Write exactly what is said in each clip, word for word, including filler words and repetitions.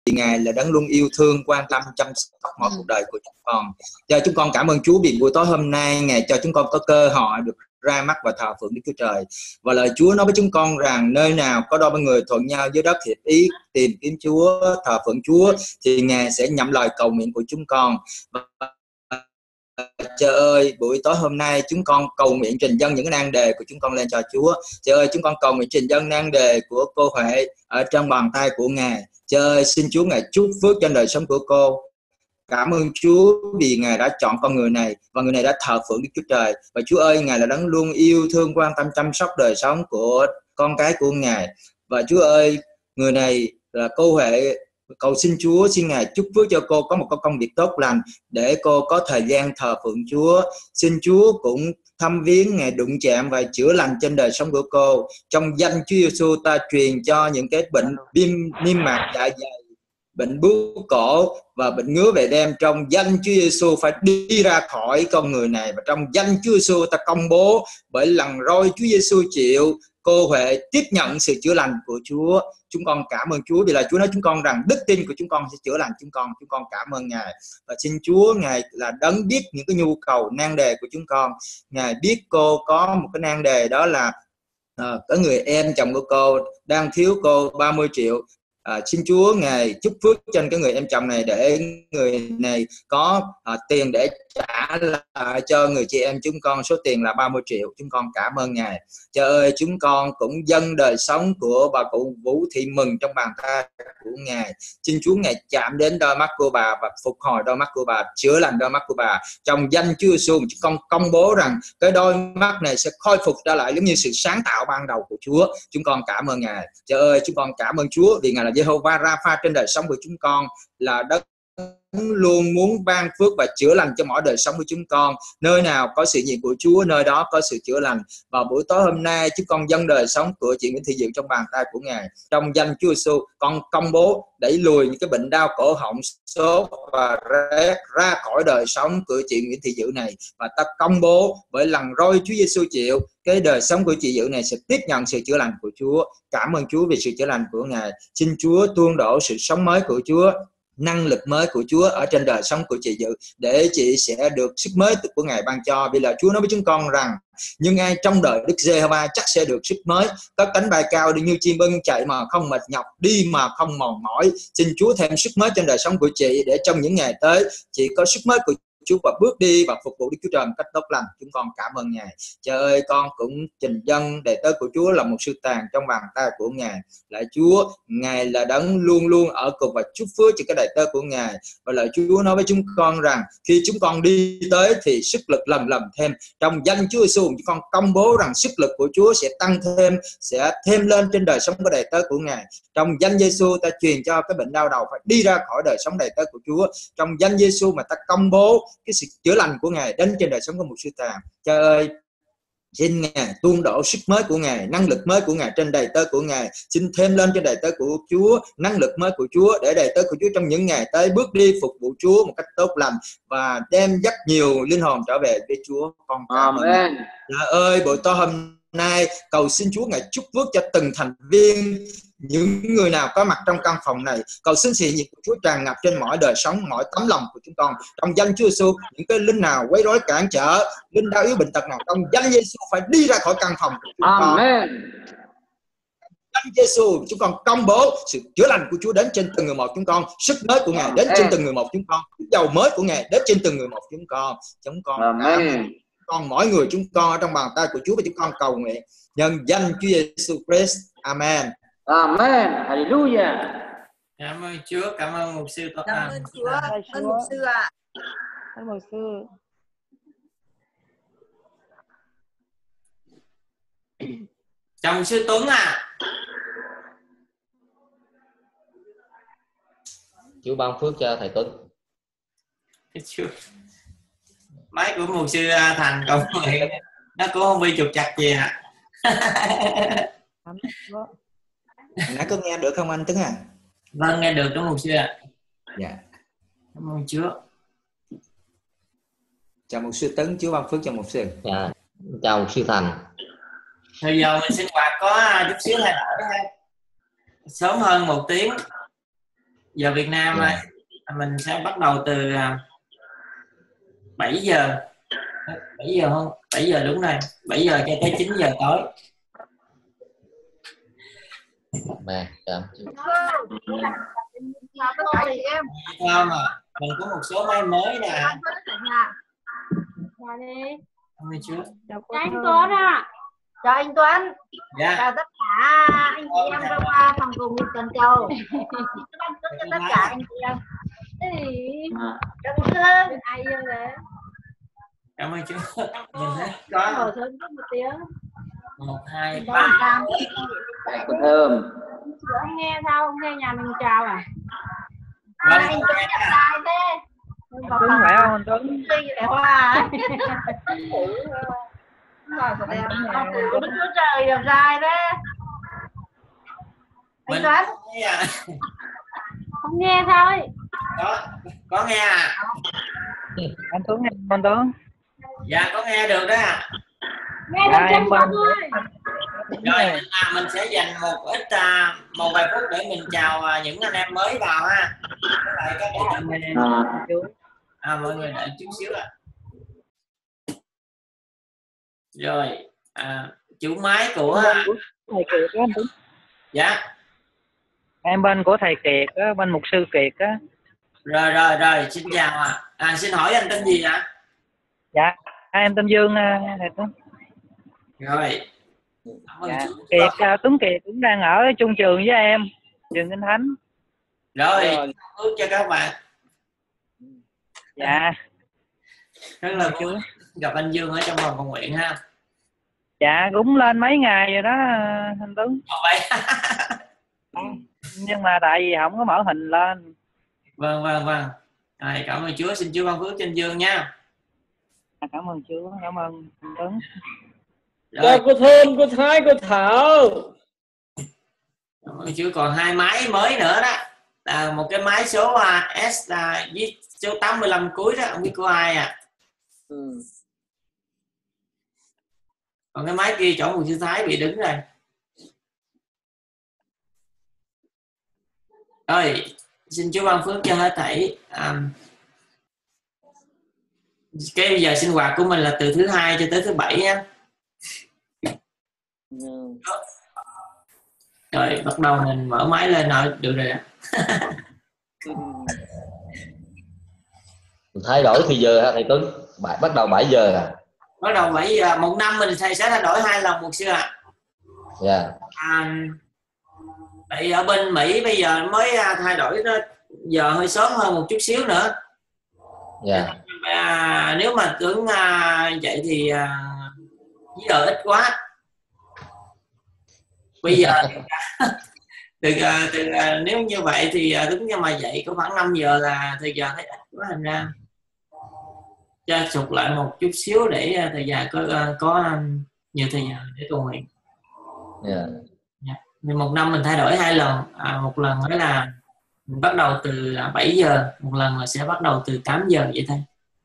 Ngài là đấng luôn yêu thương, quan tâm, chăm sóc mọi cuộc đời của chúng con. Cho chúng con cảm ơn Chúa vì buổi tối hôm nay Ngài cho chúng con có cơ hội được ra mắt và thờ phượng Đức Chúa Trời. Và lời Chúa nói với chúng con rằng nơi nào có đôi ba người thuận nhau dưới đất hiệp ý tìm kiếm Chúa, thờ phượng Chúa, thì Ngài sẽ nhậm lời cầu nguyện của chúng con. Và Cha ơi, buổi tối hôm nay chúng con cầu nguyện trình dâng những nan đề của chúng con lên cho Chúa. Cha ơi, chúng con cầu nguyện trình dâng nan đề của cô Huệ ở trong bàn tay của Ngài. Cha ơi, xin Chúa Ngài chúc phước trên đời sống của cô. Cảm ơn Chúa vì Ngài đã chọn con người này và người này đã thờ phượng Đức Chúa Trời. Và Chúa ơi, Ngài là đấng luôn yêu thương, quan tâm, chăm sóc đời sống của con cái của Ngài. Và Chúa ơi, người này là cô Huệ, cầu xin Chúa, xin Ngài chúc phước cho cô có một công việc tốt lành để cô có thời gian thờ phượng Chúa. Xin Chúa cũng thăm viếng, Ngài đụng chạm và chữa lành trên đời sống của cô. Trong danh Chúa Giêsu ta truyền cho những cái bệnh viêm niêm mạc dạ dày, bệnh bướu cổ và bệnh ngứa về đêm, trong danh Chúa Giêsu phải đi ra khỏi con người này. Và trong danh Chúa Giêsu ta công bố bởi lần roi Chúa Giêsu chịu, cô Huệ tiếp nhận sự chữa lành của Chúa. Chúng con cảm ơn Chúa vì là Chúa nói chúng con rằng đức tin của chúng con sẽ chữa lành chúng con. Chúng con cảm ơn Ngài và xin Chúa, Ngài là đấng biết những cái nhu cầu nan đề của chúng con. Ngài biết cô có một cái nan đề, đó là à, có người em chồng của cô đang thiếu cô ba mươi triệu. À, xin Chúa Ngài chúc phước trên cái người em chồng này để người này có à, tiền để trả lại cho người chị em chúng con số tiền là ba mươi triệu. Chúng con cảm ơn Ngài. Trời ơi, chúng con cũng dâng đời sống của bà cụ Vũ Thị Mừng trong bàn tay của Ngài. Xin Chúa Ngài chạm đến đôi mắt của bà và phục hồi đôi mắt của bà, chữa lành đôi mắt của bà. Trong danh Chúa Giêsu, chúng con công bố rằng cái đôi mắt này sẽ khôi phục trở lại giống như sự sáng tạo ban đầu của Chúa. Chúng con cảm ơn Ngài. Trời ơi, chúng con cảm ơn Chúa vì Ngài là Jehovah Rapha trên đời sống của chúng con, là đất luôn muốn ban phước và chữa lành cho mọi đời sống của chúng con. Nơi nào có sự nhiệm của Chúa, nơi đó có sự chữa lành. Vào buổi tối hôm nay, chúng con dâng đời sống của chị Nguyễn Thị Diệu trong bàn tay của Ngài. Trong danh Chúa Giêsu, con công bố đẩy lùi những cái bệnh đau cổ họng, sốt và rét ra khỏi đời sống của chị Nguyễn Thị Diệu này. Và ta công bố bởi lần roi Chúa Giêsu chịu, cái đời sống của chị Diệu này sẽ tiếp nhận sự chữa lành của Chúa. Cảm ơn Chúa vì sự chữa lành của Ngài. Xin Chúa tuôn đổ sự sống mới của Chúa, năng lực mới của Chúa ở trên đời sống của chị Dự, để chị sẽ được sức mới của Ngài ban cho. Vì là Chúa nói với chúng con rằng nhưng ai trong đời Đức Giê-hô-va chắc sẽ được sức mới, có cánh bay cao đi như chim ưng, chạy mà không mệt nhọc, đi mà không mòn mỏi. Xin Chúa thêm sức mới trên đời sống của chị, để trong những ngày tới chị có sức mới của Chúa và bước đi và phục vụ Đức Chúa Trời một cách tốt lành. Chúng con cảm ơn Ngài. Trời ơi, con cũng trình dâng đệ tớ của Chúa là một sư tàn trong bàn tay của Ngài. Lại Chúa, Ngài là đấng luôn luôn ở cùng và chúc phước cho cái đệ tớ của Ngài. Và lời Chúa nói với chúng con rằng khi chúng con đi tới thì sức lực lần lần thêm. Trong danh Chúa Giêsu, chúng con công bố rằng sức lực của Chúa sẽ tăng thêm, sẽ thêm lên trên đời sống của đệ tớ của Ngài. Trong danh Giêsu, ta truyền cho cái bệnh đau đầu phải đi ra khỏi đời sống đệ tớ của Chúa. Trong danh Giêsu mà ta công bố cái sự chữa lành của Ngài đến trên đời sống của một sư tàn. Trời ơi, xin Ngài tuôn đổ sức mới của Ngài, năng lực mới của Ngài trên đầy tớ của Ngài. Xin thêm lên trên đầy tớ của Chúa năng lực mới của Chúa, để đầy tớ của Chúa trong những ngày tới bước đi phục vụ Chúa một cách tốt lành và đem dắt nhiều linh hồn trở về với Chúa. Con cảm ơn Ngài. Trời ơi, buổi tối hôm nay cầu xin Chúa Ngài chúc phước cho từng thành viên, những người nào có mặt trong căn phòng này. Cầu xin sự nhiệt của Chúa tràn ngập trên mọi đời sống, mọi tấm lòng của chúng con. Trong danh Chúa Giêsu, những cái linh nào quấy rối cản trở, linh đau yếu bệnh tật nào trong danh Giêsu phải đi ra khỏi căn phòng của chúng con. Amen. Danh Giêsu, chúng con công bố sự chữa lành của Chúa đến trên từng người một chúng con, sức mới của Ngài đến trên từng người một chúng con, dầu mới của Ngài đến trên từng người một chúng con. Chúng con Amen. Con mỗi người chúng con ở trong bàn tay của Chúa và chúng con cầu nguyện nhân danh Chúa Giêsu Christ. Amen. Amen. Hallelujah. Cảm ơn Chúa, cảm ơn mục sư. Cảm ơn Chúa, cảm ơn mục sư ạ. Cảm ơn mục sư. Chào mục sư Tuấn à. Chúa ban phước cho thầy Tuấn. Chúa. Máy của mục sư Thành cầu nguyện nó cũng không bị trục trặc gì ạ. À. Nãy có nghe được không anh Tuấn à? Vâng, nghe được đúng mục sư ạ. Dạ. Cảm ơn Chúa. Chào mục sư Tấn, Chúa ban phước cho mục sư. Dạ. Chào mục sư Thành. Bây giờ mình sinh hoạt có chút xíu thay đổi ha. Sớm hơn một tiếng. Giờ Việt Nam Dạ. mình sẽ bắt đầu từ bảy giờ. bảy giờ không? bảy giờ đúng rồi. bảy giờ cho tới chín giờ tối. Mà chào chú. Sao mà mình có một số máy mới nè. Chào đi. Hôm nay trước. Chào anh Tuấn ạ. Chào anh Tuấn. Dạ. Chào tất cả anh chị em trong phòng cùng Cần Châu. Chào tất cả anh chị em. Cảm ơn. Ai yêu đấy. Cảm ơn chú. Mình thấy có Ngồi sớm một tiếng. một, hai, ba. Cô Thơm. Ông nghe sao? Ông nghe nhà mình chào à? Vâng, À, anh Tuấn đẹp trai thế. Tuấn khỏe không anh Tuấn? Suy vẻ hoa. Rồi của em. Ông Đức Chúa Trời đẹp trai thế. Anh Tuấn. À. Không nghe sao ấy? Có, có nghe à? Anh Tuấn nghe anh Tuấn? Dạ có nghe được đó. Nghe được chân thôi. Rồi mình, à, mình sẽ dành một ít à, một vài phút để mình chào à, những anh em mới vào ha. Với lại các bạn mình à, mọi người đợi chút xíu ạ. Rồi à, chủ máy của thầy Kiệt đó anh Tuấn. dạ Em bên của thầy Kiệt á, bên mục sư Kiệt á. rồi rồi rồi xin chào ạ. À. À, xin hỏi anh tên gì ạ? Dạ em tên Dương thầy Tuấn. Rồi Dạ. Kiệt à, Tuấn Kiệt cũng đang ở chung trường với em, trường Kinh Thánh. Rồi ước cho các bạn. Dạ Rất là vui gặp anh Dương ở trong phòng cầu nguyện ha. dạ cũng lên mấy ngày rồi đó anh Tuấn. Ồ, vậy. Nhưng mà tại vì không có mở hình lên. Vâng vâng vâng. Rồi, cảm ơn Chúa, xin Chúa ban phước cho anh Dương nha. Cảm ơn Chúa, cảm ơn anh Tuấn. Chào cô Thơm, cô Thái, cô Thảo. Cảm ơn Chúa. Còn hai máy mới nữa đó, là một cái máy số uh, S uh, với số tám mươi lăm cuối đó, không biết của ai à. Ừ. Còn cái máy kia chỗ một sư Thái bị đứng rồi. Rồi xin Chúa ban phước cho hết thảy. Um, cái giờ sinh hoạt của mình là từ thứ hai cho tới thứ bảy nha. Ừ. Rồi bắt đầu mình mở máy lên rồi được rồi. Thay đổi thì giờ hả thầy Tuấn? Bảy, bắt đầu bảy giờ à? Bắt đầu bảy giờ, một năm mình sẽ thay đổi hai lần một sư ạ. À. Dạ. À, tại ở bên Mỹ bây giờ mới thay đổi đó, giờ hơi sớm hơn một chút xíu nữa. Dạ. À, nếu mà tưởng à, vậy thì à, giờ ít quá. Bây giờ từ, từ, nếu như vậy thì đúng như mà dậy có khoảng năm giờ là thời gian thấy ít quá, thành ra cho sụt lại một chút xíu để thời gian có có nhiều thời gian để cầu nguyện. Yeah. Thì một năm mình thay đổi hai lần, à, một lần đó là mình bắt đầu từ bảy giờ, một lần là sẽ bắt đầu từ tám giờ vậy thôi.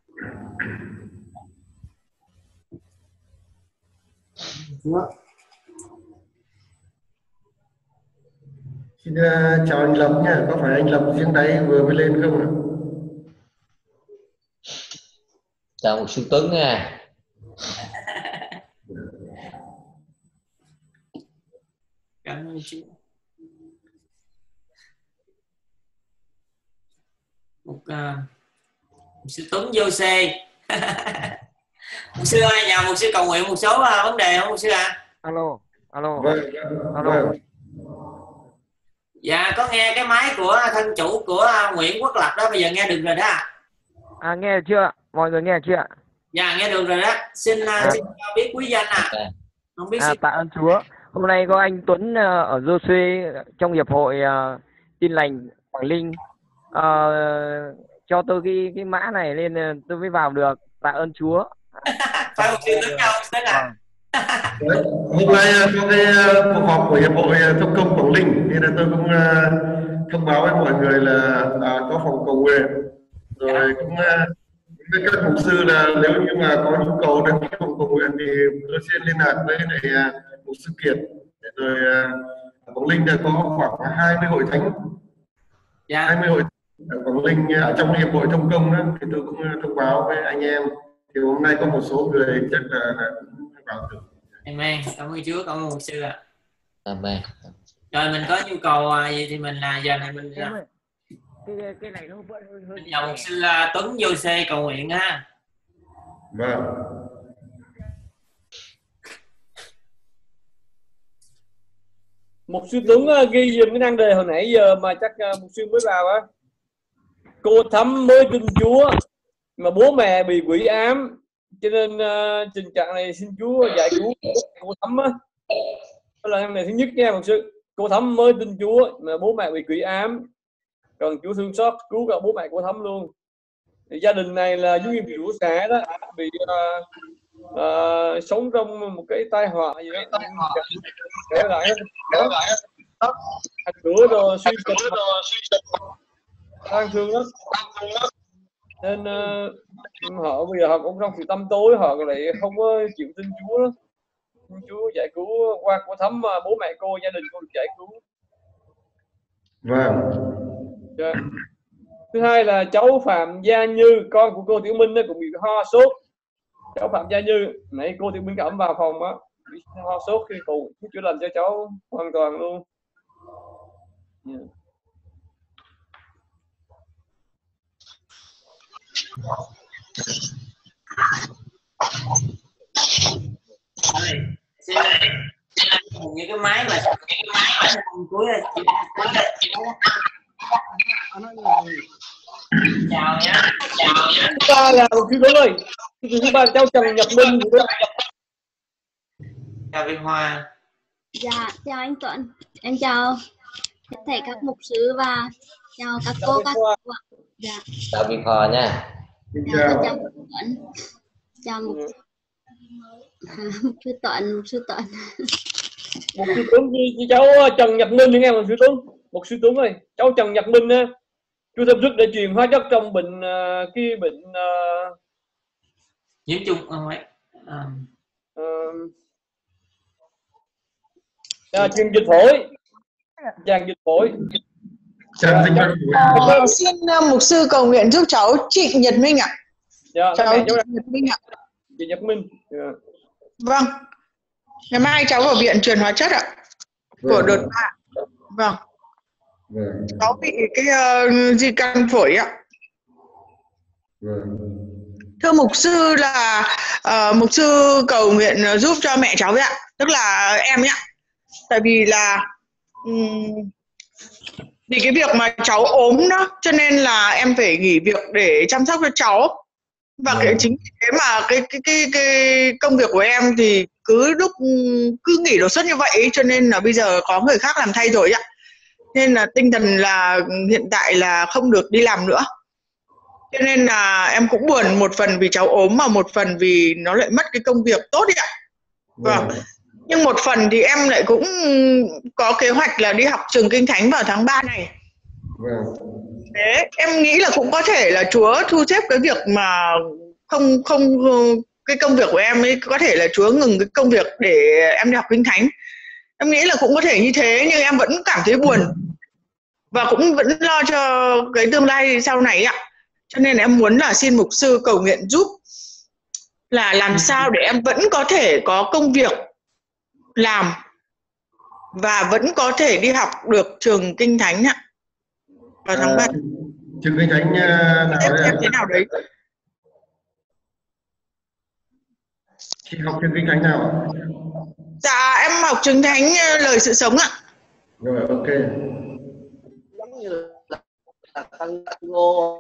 Xin uh, chào anh Lâm nha, có phải anh Lâm riêng đấy vừa mới lên không ạ? Chào một sư Tuấn nha. Cảm ơn chị. Một, uh, một sư Tuấn vô xe. Một sư ơi, nhờ một sư cầu nguyện một số uh, vấn đề không một sư ạ? À? Alo, alo. Vâng, alo. Vâng. Dạ có nghe cái máy của thân chủ của Nguyễn Quốc Lập đó, bây giờ nghe được rồi đó. À nghe được chưa? Mọi người nghe được chưa? Dạ nghe được rồi đó. Xin à. xin cho biết quý danh à. Không biết à xin... tạ ơn Chúa. Hôm nay có anh Tuấn uh, ở Joshua trong hiệp hội uh, Tin Lành Quảng Linh uh, cho tôi cái cái mã này nên uh, tôi mới vào được. Tạ ơn Chúa. Phải một sự tướng nhau thế nào? Đấy, hôm nay có cái cuộc họp của hiệp hội thông công Quảng Ninh nên là tôi cũng uh, thông báo với mọi người là uh, có phòng cầu nguyện rồi cũng uh, với các mục sư là nếu như mà có nhu cầu đăng ký phòng cầu nguyện thì tôi sẽ liên lạc với lại uh, mục sư Kiệt rồi uh, Quảng Ninh đã có khoảng hai mươi hội thánh Dạ. hai mươi hội ở Quảng Ninh ở trong hiệp hội thông công đó, thì tôi cũng thông báo với anh em. Thì hôm nay có một số người chắc là, là vào được. Amen. Cảm ơn Chúa, cảm ơn mục sư ạ. Amen. Rồi mình có nhu cầu gì thì mình là giờ này mình Em ơi, cái cái này nó vẫn hơi hơi mình nhờ mục sư Tuấn vô xe cầu nguyện ha. Vâng. Mục sư Tuấn uh, ghi dùm cái năng đề hồi nãy giờ mà chắc uh, mục sư mới vào á. Cô Thắm mới tin Chúa mà bố mẹ bị quỷ ám, cho nên uh, tình trạng này xin Chúa giải cứu cô Thắm á. Đó là năng đề thứ nhất nha mục sư. Cô Thắm mới tin Chúa mà bố mẹ bị quỷ ám, còn Chúa thương xót cứu cả bố mẹ cô Thắm luôn. Thì gia đình này là giống như bị rủa xả đó, bị uh, uh, sống trong một cái tai họa gì đó, kể lại đó, ảnh cửa rồi suy sụp, tang thương lắm. Nên uh, họ bây giờ họ cũng trong sự tâm tối, họ lại không có chịu tin Chúa đó. Chúa giải cứu qua cô Thắm, bố mẹ cô, gia đình cô được giải cứu. Vâng. Yeah. Thứ hai là cháu Phạm Gia Như, con của cô Tiểu Minh đó, cũng bị ho sốt. Cháu Phạm Gia Như nãy cô Tiểu Minh ẩm vào phòng á, bị ho sốt khi cụ chữa lành cho cháu hoàn toàn luôn. Yeah. Những cái máy mà cái máy cuối là chào nhá, chào nhá. Thứ ba là một thứ ơi, thứ ba là cháu Trần Nhật Minh. Chào Việt Hòa. Dạ, chào anh Tuấn, em chào tất thảy các mục sư và chào các cô các cô. Dạ. Chào Việt Hòa nha. Dạ, chào anh Tuấn, chào mục mục sư Tuấn, mục sư Tuấn. Mục sư Tuấn với cháu Trần Nhật Minh, nghe mục sư Tuấn, mục sư Tuấn ơi, cháu Trần Nhật Minh á, Chúa thâm sức để truyền hóa chất trong bệnh uh, cái bệnh uh, nhiễm trùng không ấy. À. Uh, à, truyền dịch phổi, tràn dịch phổi. Tràn dịch phổi. À, xin uh, mục sư cầu nguyện giúp cháu Trịnh Nhật Minh ạ. Dạ, cháu Trịnh Nhật Minh ạ. Trịnh Nhật Minh. Yeah. Vâng. Ngày mai cháu vào viện truyền hóa chất ạ. Của đợt ba. Vâng. Vâng. Cháu bị cái uh, di căn phổi ạ. Vâng. Thưa mục sư là uh, mục sư cầu nguyện giúp cho mẹ cháu ấy ạ, tức là em ấy ạ. Tại vì là um, vì cái việc mà cháu ốm đó, cho nên là em phải nghỉ việc để chăm sóc cho cháu. Và Vâng. cái chính thế mà cái cái cái cái công việc của em thì cứ lúc cứ nghỉ đột xuất như vậy, cho nên là bây giờ có người khác làm thay rồi ạ. Nên là tinh thần là hiện tại là không được đi làm nữa. Cho nên là em cũng buồn, một phần vì cháu ốm mà một phần vì nó lại mất cái công việc tốt đấy ạ. Vâng. Nhưng một phần thì em lại cũng có kế hoạch là đi học trường Kinh Thánh vào tháng ba này. Vâng. Thế em nghĩ là cũng có thể là Chúa thu xếp cái việc mà không không cái công việc của em ấy, có thể là Chúa ngừng cái công việc để em đi học Kinh Thánh. Em nghĩ là cũng có thể như thế, nhưng em vẫn cảm thấy buồn và cũng vẫn lo cho cái tương lai sau này ạ. Cho nên em muốn là xin mục sư cầu nguyện giúp là làm sao để em vẫn có thể có công việc làm và vẫn có thể đi học được trường Kinh Thánh ạ. Vào tháng ba. À, trường Kinh Thánh nào đấy? Em thế nào đấy? Chị học trường Kinh Thánh nào? Dạ em học trường Thánh Lời Sự Sống ạ. Rồi, ok. Giống như là tăng ngô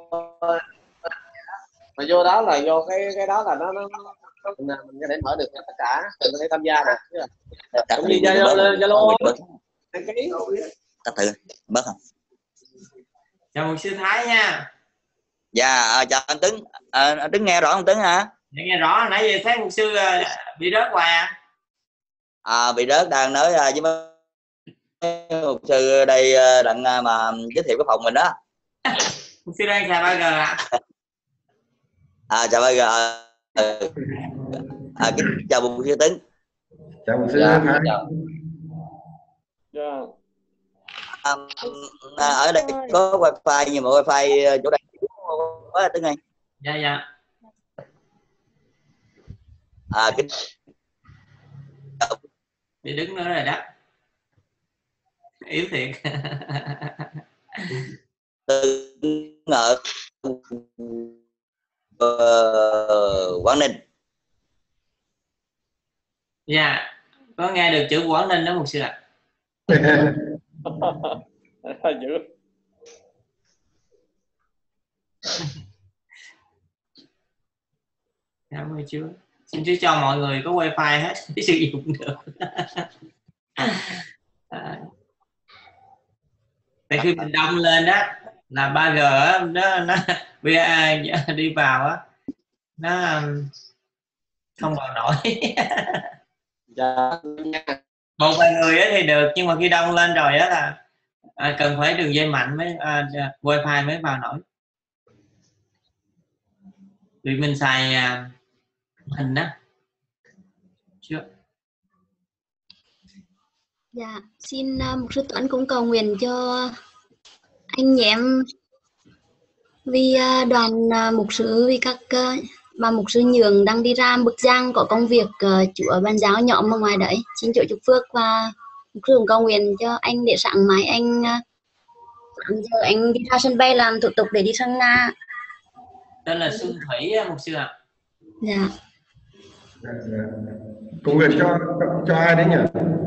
mà vô đó là vô cái cái đó là nó nó mình, mình có thể mở được tất cả, mình có thể tham gia nè. Cũng như Zalo Zalo đăng ký. Tập thử bớt không? Chào mục sư Thái nha. Dạ, chào anh Tuấn. À, anh Tuấn nghe rõ không Tuấn hả? Dạ, nghe rõ. Nãy giờ thấy mục sư bị rớt hoài à? À, bị rớt đang nói với mấy mục sư đây đặng mà giới thiệu cái phòng mình đó. Mục sư đang xài ba G ạ. À, chào ba G. À, chào mục sư Tuấn. Chào mục sư Dạ, Thái. chào. Dạ. à, ở đây có wifi nhưng mà wifi chỗ đây quá Tuấn ơi. Dạ dạ. À cái Đi đứng nữa rồi đó. Yếu thiệt. Tuấn ở uh, Quảng Ninh. Dạ, có nghe được chữ Quảng Ninh đó một sư ạ. Dữ. Cảm ơn chú. Xin chú cho mọi người có wifi hết sử dụng được. À, tại khi mình đông lên á là ba G á, nó nó đi vào á nó không vào nổi. Một vài người á thì được, nhưng mà khi đông lên rồi á là à, cần phải đường dây mạnh mới à, wifi mới vào nổi. Vì mình xài à, hình á. Chưa. Dạ, xin uh, mục sư Tuấn cũng cầu nguyện cho anh em vì uh, đoàn uh, mục sư, vì các uh, bà mục sư Nhường đang đi ra Bức Giang có công việc uh, Chúa ban giáo nhóm ở ngoài đấy. Xin Chúa chúc phước và mục sư cầu nguyện cho anh để sáng mai anh uh, giờ anh đi ra sân bay làm thủ tục để đi sang Nga. Tên là Xuân Thủy mục sư ạ. Dạ. Cầu nguyện cho cho ai đấy nhỉ?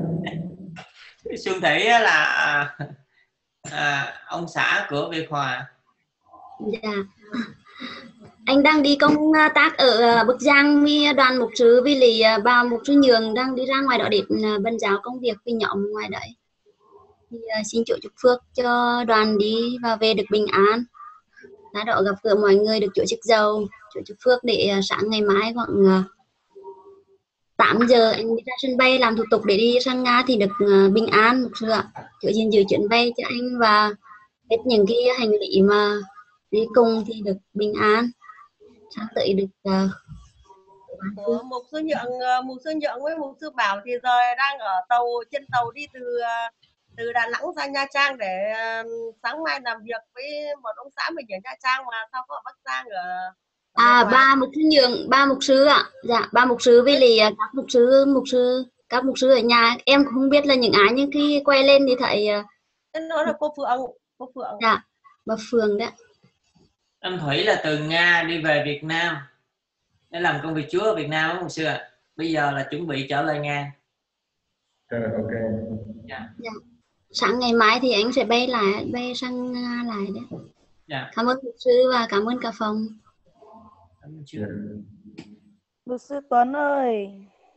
Xuân Thủy là à, ông xã của Việt Hòa. Dạ. Anh đang đi công tác ở Bức Giang với đoàn mục sư, vì lì bà mục sư Nhường đang đi ra ngoài đó để bần giáo công việc với nhóm ngoài đấy. Thì, uh, xin Chúa chúc phước cho đoàn đi và về được bình an. Đã đó gặp gỡ mọi người được Chúa chức giàu. Chúa chúc phước để uh, sáng ngày mai khoảng uh, tám giờ anh đi ra sân bay làm thủ tục để đi sang Nga thì được uh, bình an mục sư ạ. Chúa xin giữ chuyến bay cho anh và hết những cái hành lý mà đi cùng thì được bình an. Sáng tới được uh, mục sư Nhượng, mục sư Nhượng với mục sư Bảo thì giờ đang ở tàu, trên tàu đi từ từ Đà Nẵng ra Nha Trang để uh, sáng mai làm việc với một ông xã mình ở Nha Trang mà sao có ở Bắc Giang ở, ở à ba mục sư Nhượng, ba mục sư ạ. Dạ, ba mục sư với lì các mục sư mục sư các mục sư ở nhà em cũng không biết là những ai, nhưng khi quay lên thì thấy uh, nó là cô Phượng, cô Phượng. Dạ, bà Phượng đấy. Anh Thủy là từ Nga đi về Việt Nam để làm công việc Chúa ở Việt Nam đó mục sư ạ. Bây giờ là chuẩn bị trở lại Nga. À, ok. Dạ. Dạ. Sáng ngày mai thì anh sẽ bay lại, bay sang Nga lại đấy. Dạ. Cảm ơn mục sư và cảm ơn cả phòng. Cảm ơn Chúa. Mục sư Tuấn ơi.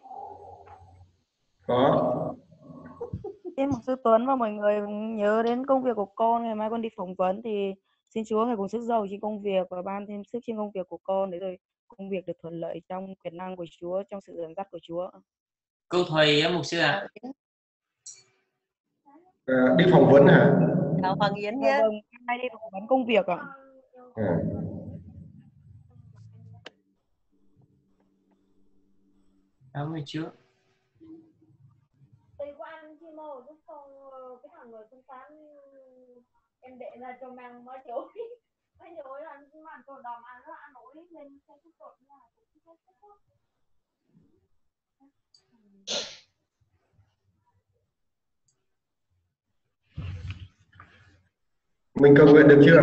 Có. Em mục sư Tuấn và mọi người nhớ đến công việc của con. Ngày mai con đi phỏng vấn thì xin Chúa ngày cùng sức giàu trên công việc và ban thêm sức trên công việc của con, để rồi công việc được thuận lợi trong quyền năng của Chúa, trong sự dẫn dắt của Chúa. Cô Thùy á mục sư ạ. À, đi phỏng vấn hả? Chào Hoàng Yến nhé. Vâng, nay đi phỏng vấn công việc ạ. À. Cảm ơn Chúa. Tùy của anh Chim ơi, giúp con cái thằng người phân tán em để là cho mang mới chối. Mới chối là anh mà đồ đòn ăn nó ăn ủi lên xe chút cột là Mình cầu nguyện được chưa?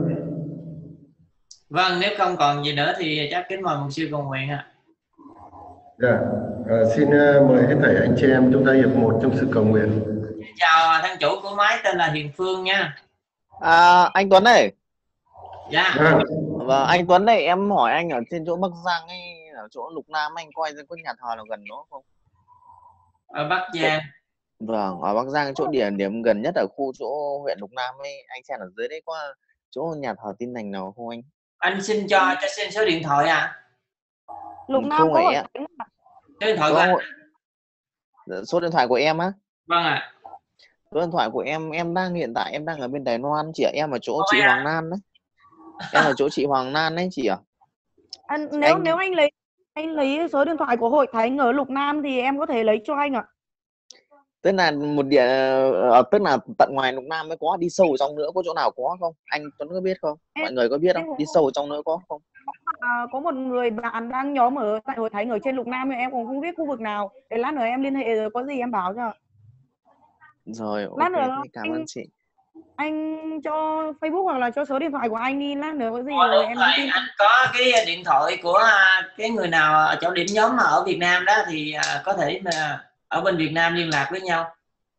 Vâng, nếu không còn gì nữa thì chắc kính mời mục sư cầu nguyện ạ. Dạ, à, xin uh, mời hết thảy anh chị em chúng ta hiệp một trong sự cầu nguyện. Chào thân chủ của máy tên là Hiền Phương nha. À, anh Tuấn này. Dạ. À. Và anh Tuấn này, em hỏi anh ở trên chỗ Bắc Giang hay ở chỗ Lục Nam, anh coi ra có nhà thờ nào gần đó không? Ở Bắc Giang. Vâng, ở Bắc Giang chỗ địa điểm gần nhất ở khu chỗ huyện Lục Nam ấy, anh xem ở dưới đấy có chỗ nhà thờ Tin Lành nào không anh? Anh xin cho cho xin số điện thoại à? Lục Nam có ạ. Số điện thoại của anh. Số điện thoại của em á? Vâng ạ. À. Số điện thoại của em em đang hiện tại em đang ở bên Đài Loan chị ạ, em ở chỗ Ôi chị à. Hoàng Nan đấy. Em ở chỗ chị Hoàng Nan đấy chị ạ. Anh, nếu anh... nếu anh lấy anh lấy số điện thoại của Hội Thánh ở Lục Nam thì em có thể lấy cho anh ạ. Tức là một địa ờ, tức là tận ngoài Lục Nam mới có, đi sâu ở trong nữa có chỗ nào có không? Anh Tuấn có biết không? Em Mọi người có biết em không? Đi cũng sâu ở trong nữa có không? à, có một người bạn đang nhóm ở tại Hội Thánh ở trên Lục Nam, nhưng em cũng không biết khu vực nào. Để lát nữa em liên hệ rồi có gì em báo cho. Rồi, Lát ok, nữa thế cảm anh ơn chị. anh cho Facebook hoặc là cho số điện thoại của anh đi, lát nữa có gì Ờ, rồi đúng em rồi, nhắn tin. anh có cái điện thoại của à, cái người nào ở chỗ điểm nhóm mà ở Việt Nam đó thì à, có thể mà ở bên Việt Nam liên lạc với nhau.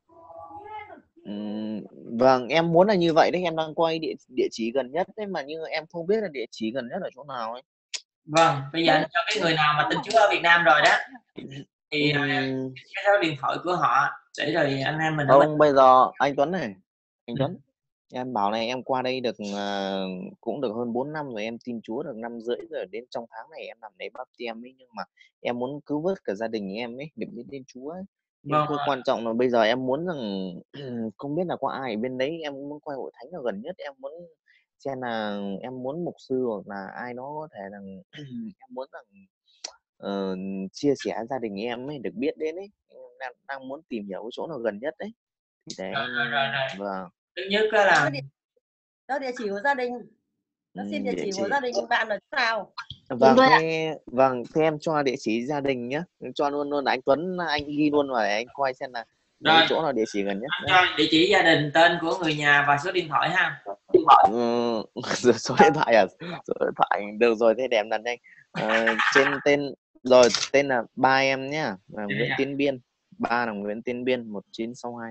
Ừm, vâng, em muốn là như vậy đấy, em đang quay địa địa chỉ gần nhất đấy mà nhưng em không biết là địa chỉ gần nhất ở chỗ nào ấy. Vâng, bây giờ anh cho cái người nào mà tin Chúa ở Việt Nam rồi đó thì à, Ừm, cái số điện thoại của họ để rồi anh em mình ở bên. không, bây giờ anh Tuấn này, anh Tuấn, em bảo này em qua đây được ờ, cũng được hơn bốn năm rồi, em tin Chúa được năm rưỡi rồi, đến trong tháng này em làm lễ báp tem ấy, nhưng mà em muốn cứu vớt cả gia đình em ấy, được biết đến Chúa ấy. Nhưng Vâng, cái quan trọng là bây giờ em muốn rằng không biết là có ai ở bên đấy, em muốn quay hội thánh ở gần nhất, em muốn xem là em muốn mục sư hoặc là ai đó có thể là em muốn rằng ờ, chia sẻ gia đình em ấy được biết đến ấy, đang, đang muốn tìm hiểu cái chỗ nào gần nhất đấy thì để rồi em rồi rồi rồi. vâng. Thứ nhất á là Đó địa, đó địa chỉ của gia đình. Nó xin địa Địa chỉ chỉ của gia đình bạn ở chỗ nào? vâng thế vâng thế em cho địa chỉ gia đình nhé, cho luôn luôn là anh Tuấn, anh ghi luôn vào để anh coi xem là rồi cái chỗ nào địa chỉ gần nhất anh nhé. cho địa chỉ gia đình, tên của người nhà và số điện thoại ha. Ừ, số điện thoại à, số điện thoại được rồi, thế để em đặt nhanh. Ờ, trên tên rồi, tên là ba em nhá, là Nguyễn Tiến Biên, ba là Nguyễn Tiến Biên một chín sáu hai.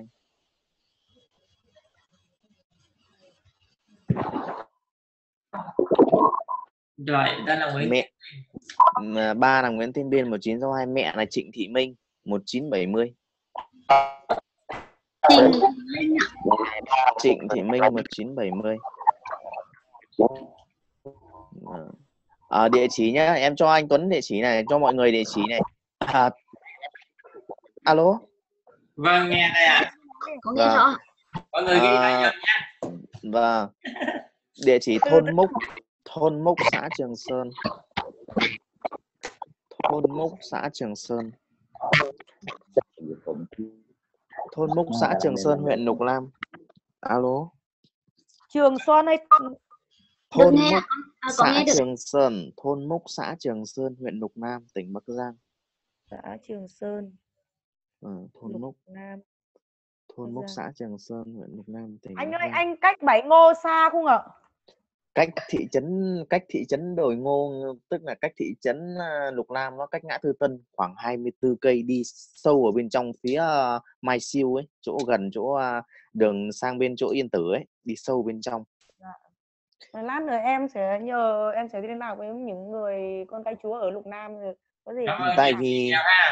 Rồi tên là Nguyễn. Mẹ mà ba là Nguyễn Tiến Biên một chín sáu hai, mẹ là Trịnh Thị Minh một chín bảy mươi. Trịnh Thị Minh một chín bảy mươi. À, địa chỉ nhá, em cho anh Tuấn địa chỉ này, cho mọi người địa chỉ này. À, alo. Vâng, nghe đây ạ. Có nghe rõ. Mọi người ghi lại À, dùm nha. vâng. Địa chỉ thôn Múc, thôn Múc, xã Trường Sơn. Thôn Múc, xã Trường Sơn. Thôn Múc, xã Trường Sơn, huyện Lục Nam. Alo. Trường Xuân hay Thôn nghe Múc, à, có xã nghe được. Trường Sơn, thôn Múc, xã Trường Sơn, huyện Lục Nam, tỉnh Bắc Giang. xã Trường Sơn, Ừ, thôn Lục Múc, Nam, thôn Bắc Múc, Giang. xã Trường Sơn, huyện Lục Nam, tỉnh Anh Bắc ơi, Giang. anh cách Bảy Ngô xa không ạ? Cách thị trấn cách thị trấn Đồi Ngô, tức là cách thị trấn à, Lục Nam, nó cách ngã tư Tân khoảng hai mươi tư cây, đi sâu ở bên trong phía uh, Mai Siêu ấy, chỗ gần chỗ uh, đường sang bên chỗ Yên Tử ấy, đi sâu bên trong. Dạ. Rồi lát nữa em sẽ nhờ em sẽ liên lạc với những người con cái Chúa ở Lục Nam rồi có gì. Tại vì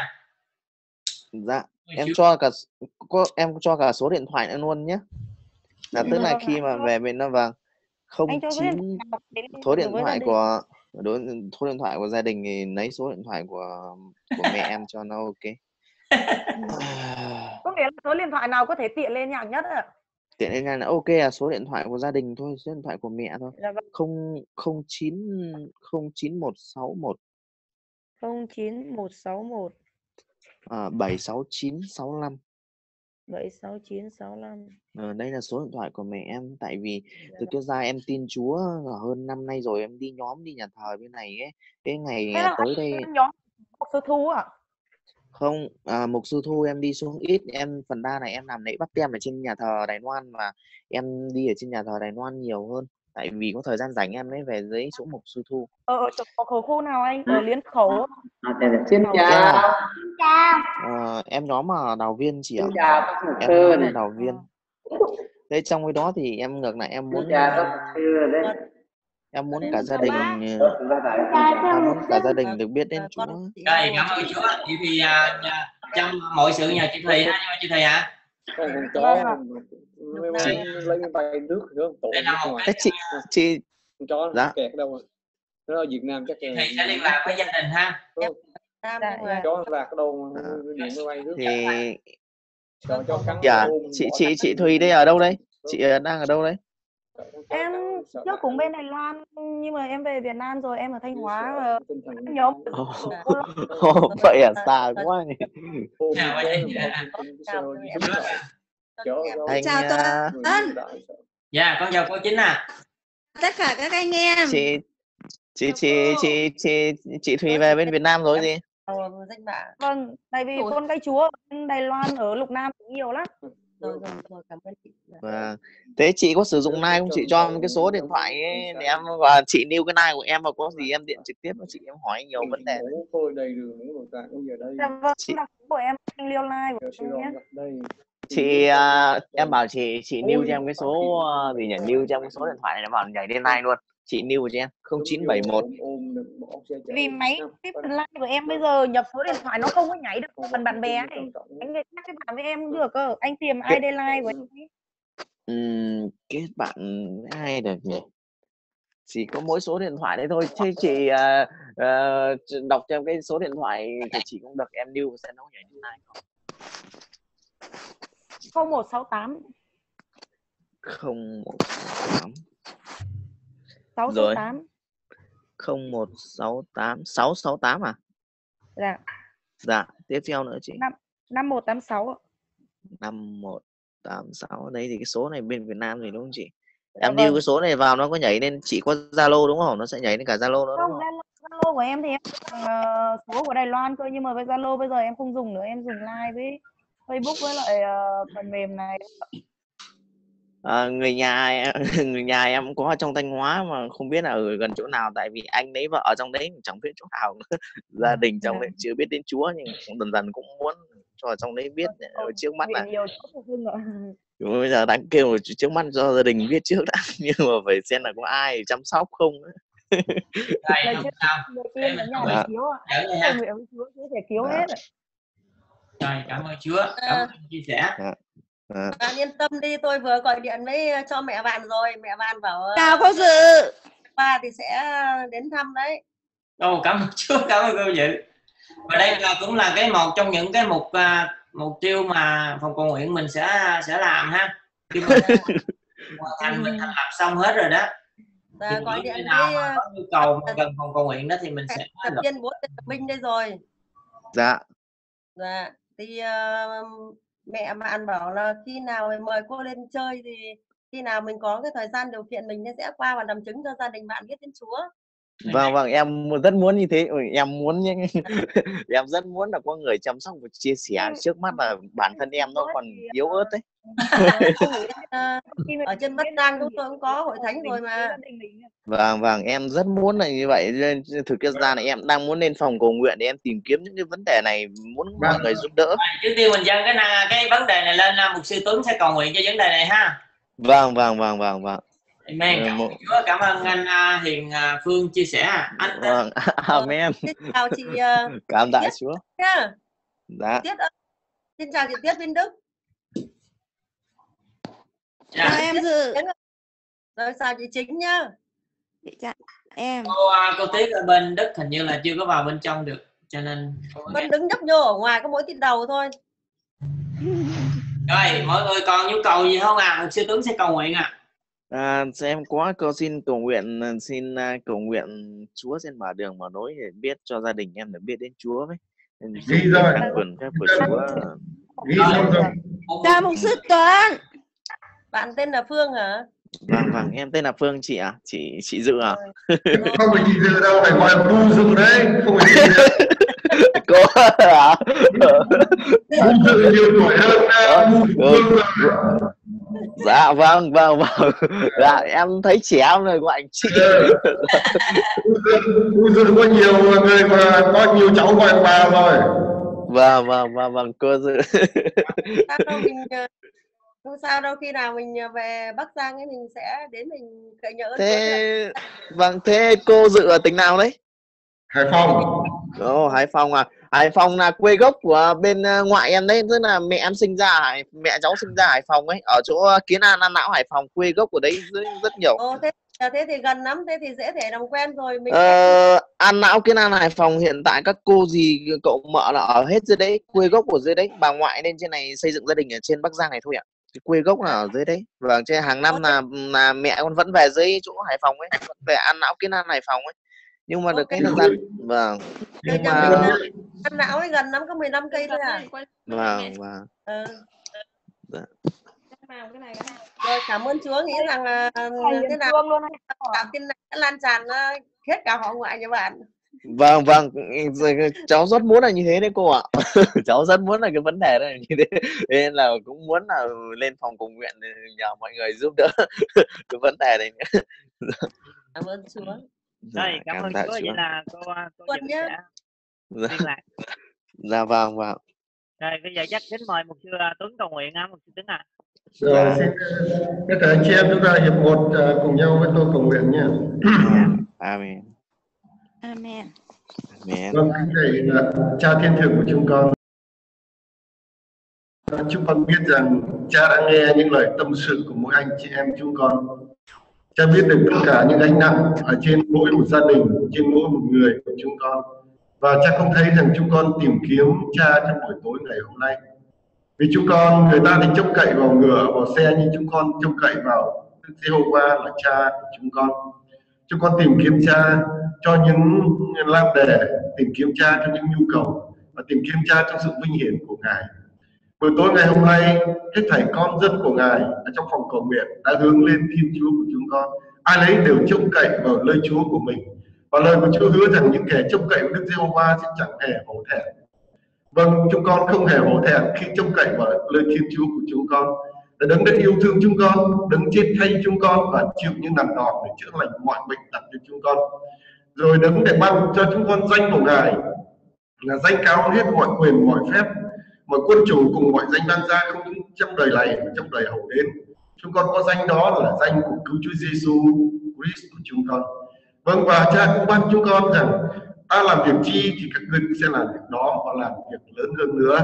dạ em cho cả có em cho cả số điện thoại nữa luôn nhé, là tức là khi mà về bên nó vâng không Anh cho số điện chín thoại để liên số lạc điện với gia thoại đình. của đối số điện thoại của gia đình thì lấy số điện thoại của của mẹ em cho nó ok. Có nghĩa là số điện thoại nào có thể tiện lên nhạc nhất ạ? Tiện lên ngay là ok, là số điện thoại của gia đình thôi, số điện thoại của mẹ thôi. Dạ vâng. không không chín không chín một sáu một không chín một sáu một à, bảy sáu chín sáu lăm. bảy sáu chín sáu lăm. Ờ, đây là số điện thoại của mẹ em, tại vì Dạ từ vâng. cái ra em tin Chúa là hơn năm nay rồi, em đi nhóm đi nhà thờ bên này ấy, cái ngày Thế là tới anh đây nhóm Mục Sư Thu ạ? không à, mục sư Thu em đi xuống ít, em phần đa này em làm lễ bắt tem ở trên nhà thờ Đài Loan, và em đi ở trên nhà thờ Đài Loan nhiều hơn, tại vì có thời gian rảnh em mới về dưới chỗ mục sư Thu. Ở ở chỗ khẩu khu nào anh? Ở Liên Khẩu. Xin Em chào. Chào. ờ, em nhóm ở Đào Viên chị ạ. Xin chào các mục Em sư nhóm ở này. Đào Viên. Thế trong cái đó thì em ngược lại em Xin muốn chào các mục sư đấy. em muốn cả gia đình em Chào muốn cả gia đình được biết đến Chúa. Rồi, cảm ơn Chúa. Vậy thì à, nhà- trong mọi sự nhà chị Thùy ha, nhưng mà chị Thùy hả? Con chó lấy lấy bay nước nữa tổ Đây là một Thế chị chị con chó dạ kẹt ở đâu rồi? Nó ở Việt Nam chắc Chị Thùy sẽ liên lạc với gia đình ha. Dạ, dạ. chó lạc ở đâu mà điện nó bay nước thì chó chó cắn dạ ôm chị bỏ chị chị Thùy đây ở đâu đây, chị đang ở đâu đấy? Em trước cùng bên Đài Loan nhưng mà em về Việt Nam rồi, em ở Thanh Hóa và nhóm Ồ, vậy à, xa quá. Chào anh. Anh Chào à, Tuấn. Dạ con chào cô Chính à. Tất cả các anh em. chị chị chị chị chị chị Thùy về bên Việt Nam rồi gì? danh bạ. Vâng, tại vì con cây chúa ở bên Đài Loan ở Lục Nam cũng nhiều lắm. Rồi rồi rồi, cảm ơn chị. Và thế chị có sử dụng line không? Chị cho em cái số điện thoại ấy, để em và chị lưu cái line của em, và có gì em điện trực tiếp với chị, em hỏi nhiều vấn đề. Dạ vâng, đọc của em anh liêu like của em nhé. Chị uh, em bảo chị chị lưu cho em cái số uh, gì nhỉ? Lưu cho em cái số điện thoại này, bảo nhảy lên line luôn. Chị lưu cho em không chín bảy một. Vì máy cái phần like của em bây giờ nhập số điện thoại nó không có nhảy được phần bạn bè này. Anh kết cái bạn với em cũng được cơ. Anh tìm i đê like của em ấy. Uhm, kết bạn ai được nhỉ? Chỉ có mỗi số điện thoại đấy thôi. Thế chị uh, uh, đọc cho em cái số điện thoại của chị cũng được, em lưu sẽ nó nhảy lên line không? không một sáu tám không một sáu sáu tám không một sáu tám sáu sáu tám à? Dạ. Dạ, tiếp theo nữa chị. năm một tám sáu. năm một tám sáu. Đây thì cái số này bên Việt Nam thì đúng không chị? Dạ Em vâng. lưu cái số này vào nó có nhảy lên, chỉ có Zalo đúng không? Nó sẽ nhảy lên cả Zalo nữa đúng Không, không? Zalo của em thì em uh, số của Đài Loan cơ, nhưng mà với Zalo bây giờ em không dùng nữa, em dùng Line với Facebook với lại uh, phần mềm này. À, người nhà người nhà em cũng có ở trong Thanh Hóa mà không biết là ở gần chỗ nào, tại vì anh lấy vợ ở trong đấy chẳng biết chỗ nào nữa. Gia đình trong đấy chưa biết đến Chúa, nhưng dần dần cũng muốn cho trong đấy biết ở trước mắt là bây giờ đang kêu trước mắt cho gia đình biết trước đã, nhưng mà phải xem là có ai chăm sóc không. Đây, không sao. Rồi, cảm ơn Chúa, cảm ơn chia sẻ. À. Bạn yên tâm đi, tôi vừa gọi điện với cho mẹ bạn rồi, mẹ bạn bảo chào cô Dự, ba thì sẽ đến thăm đấy. Ồ, cảm ơn Chúa, cảm ơn cô Dự. Và đây là cũng là cái một trong những cái mục uh, mục tiêu mà phòng cầu nguyện mình sẽ sẽ làm ha. Khi mà hoàn thành mình thành lập xong hết rồi đó. Dạ, gọi điện nào mà có nhu cầu mà cần phòng cầu nguyện đó thì mình sẽ tập viên bố Minh đây rồi. Dạ. Dạ, thì uh, mẹ bạn bảo là khi nào mình mời cô lên chơi thì khi nào mình có cái thời gian điều kiện mình sẽ qua và làm chứng cho gia đình bạn biết đến Chúa. Vâng vâng, em rất muốn như thế. Em muốn em rất muốn là có người chăm sóc và chia sẻ, trước mắt là bản thân em nó còn yếu ớt đấy. Ở trên Bắc Giang chúng tôi cũng có hội thánh rồi mà. Vâng vâng, em rất muốn là như vậy. Thực ra là em đang muốn lên phòng cầu nguyện để em tìm kiếm những cái vấn đề này, muốn mọi người giúp đỡ. Trước tiên mình dâng cái cái vấn đề này lên, mục sư Tuấn sẽ cầu nguyện cho vấn đề này ha. Vâng vâng vâng vâng vâng. Amen. Cảm ơn Chúa, cảm ơn anh uh, Hiền uh, Phương chia sẻ. Anh vâng. Amen. Xin chào chị uh, cảm tạ Chúa. Nha. Dạ. Tiết, xin chào chị Tiết Viên Đức. Chào dạ. em Dự. Rồi chào chị Chính nhá. Chào em. Cô, uh, cô Tiết ở bên Đức hình như là chưa có vào bên trong được, cho nên vẫn đứng nhấp nhô ở ngoài có mỗi tin đầu thôi. Rồi mọi người còn nhu cầu gì không à? Mục sư Tuấn sẽ cầu nguyện ạ. À. À, em có câu xin cầu nguyện, xin uh, cầu nguyện Chúa sẽ mở đường mở lối để biết cho gia đình em được biết đến Chúa với. Ghi rồi. Tăng quyền phép của Chúa. Ghi xong rồi. Chào mục sư Tuấn. Bạn tên là Phương hả? Vâng vâng, em tên là Phương chị ạ. À? Chị chị Dự à? Không phải chị Dự đâu, phải gọi là cô Dự đấy, không phải chị Dự. Cô hả? Cô Dự nhiều tuổi hơn Phương. Dạ vâng vâng vâng. Dạ em thấy trẻ em rồi của anh chị. Cô Dự có nhiều người mà có nhiều cháu gọi bà rồi. Vâng vâng vâng vâng cô Dự. Sao đâu mình không sao đâu, khi nào mình về Bắc Giang ấy mình sẽ đến mình cậy nhớ. Thế vâng, thế cô Dự ở tỉnh nào đấy? Hải Phòng. Ồ, Hải Phòng à? Hải Phòng là quê gốc của bên ngoại em đấy, tức là mẹ em sinh ra Hải, mẹ cháu sinh ra Hải Phòng ấy, ở chỗ Kiến An, An Lão, Hải Phòng, quê gốc của đấy rất, rất nhiều. Ồ, thế, thế thì gần lắm, thế thì dễ thể làm quen rồi. Mình ờ, An Lão, Kiến An, Hải Phòng hiện tại các cô dì cậu mợ là ở hết dưới đấy, quê gốc của dưới đấy, bà ngoại lên trên này xây dựng gia đình ở trên Bắc Giang này thôi ạ. quê gốc là ở dưới đấy. Vâng, chứ hàng năm là là mẹ con vẫn về dưới chỗ Hải Phòng ấy, vẫn về ăn não kiến ăn Hải Phòng ấy. Nhưng mà được cái là gian vâng. Nhưng mà ăn não ấy gần lắm có mười lăm cây thôi à. Vâng vâng. Ừ. Rồi cảm ơn Chúa, nghĩ rằng là thế nào tạo tin này đã lan tràn hết cả họ ngoại nhà bạn. Vâng vâng, cháu rất muốn là như thế đấy cô ạ. Cháu rất muốn là cái vấn đề đó là như thế, nên là cũng muốn là lên phòng cầu nguyện nhờ mọi người giúp đỡ cái vấn đề này nữa. Cảm ơn Chúa. Rồi, cảm, cảm ơn Chúa. Vậy là cô cô Quân nhé. Dạ. Liên lạc. Dạ vâng vâng. Rồi bây giờ chắc đến mời mục sư Tuấn cầu nguyện á, mục sư Tuấn ạ. Rồi dạ. Xin tất cả anh chị em chúng ta hiệp một cùng nhau với tôi cầu nguyện nha. Amen. Amen. Amen. Vâng, kính thầy Cha thiên thượng của chúng con, chúng con biết rằng Cha đã nghe những lời tâm sự của mỗi anh chị em chúng con. Cha biết được tất cả những gánh nặng ở trên mỗi một gia đình, trên mỗi một người của chúng con. Và Cha không thấy rằng chúng con tìm kiếm Cha trong buổi tối ngày hôm nay. Vì chúng con, người ta thì trông cậy vào ngựa, vào xe, nhưng chúng con trông cậy vào Đức Giê-hô-va là Cha của chúng con. Chúng con tìm kiếm Cha cho những lan đề, tìm kiếm Cha cho những nhu cầu và tìm kiếm Cha trong sự vinh hiển của Ngài. Buổi tối ngày hôm nay, hết thảy con dân của Ngài ở trong phòng cầu nguyện đã hướng lên Thiên Chúa của chúng con. Ai nấy đều trông cậy vào lời Chúa của mình. Và lời của Chúa hứa rằng những kẻ trông cậy vào Đức Giê-hô-va sẽ chẳng hề hổ thẹn. Vâng, chúng con không hề hổ thẹn khi trông cậy vào lời Thiên Chúa của chúng con. Để Đấng đã yêu thương chúng con, Đấng chết thay chúng con và chịu những nằn đòn để chữa lành mọi bệnh tật cho chúng con. Rồi Đấng để ban cho chúng con danh của Ngài là danh cao hết mọi quyền, mọi phép, mọi quân chủ cùng mọi danh ban ra, không những trong đời này mà trong đời hậu đến. Chúng con có danh đó là danh của cứu Chúa Giêsu Christ của chúng con. Vâng, và Cha cũng ban chúng con rằng ta làm việc chi thì các ngươi sẽ làm việc đó và làm việc lớn hơn nữa.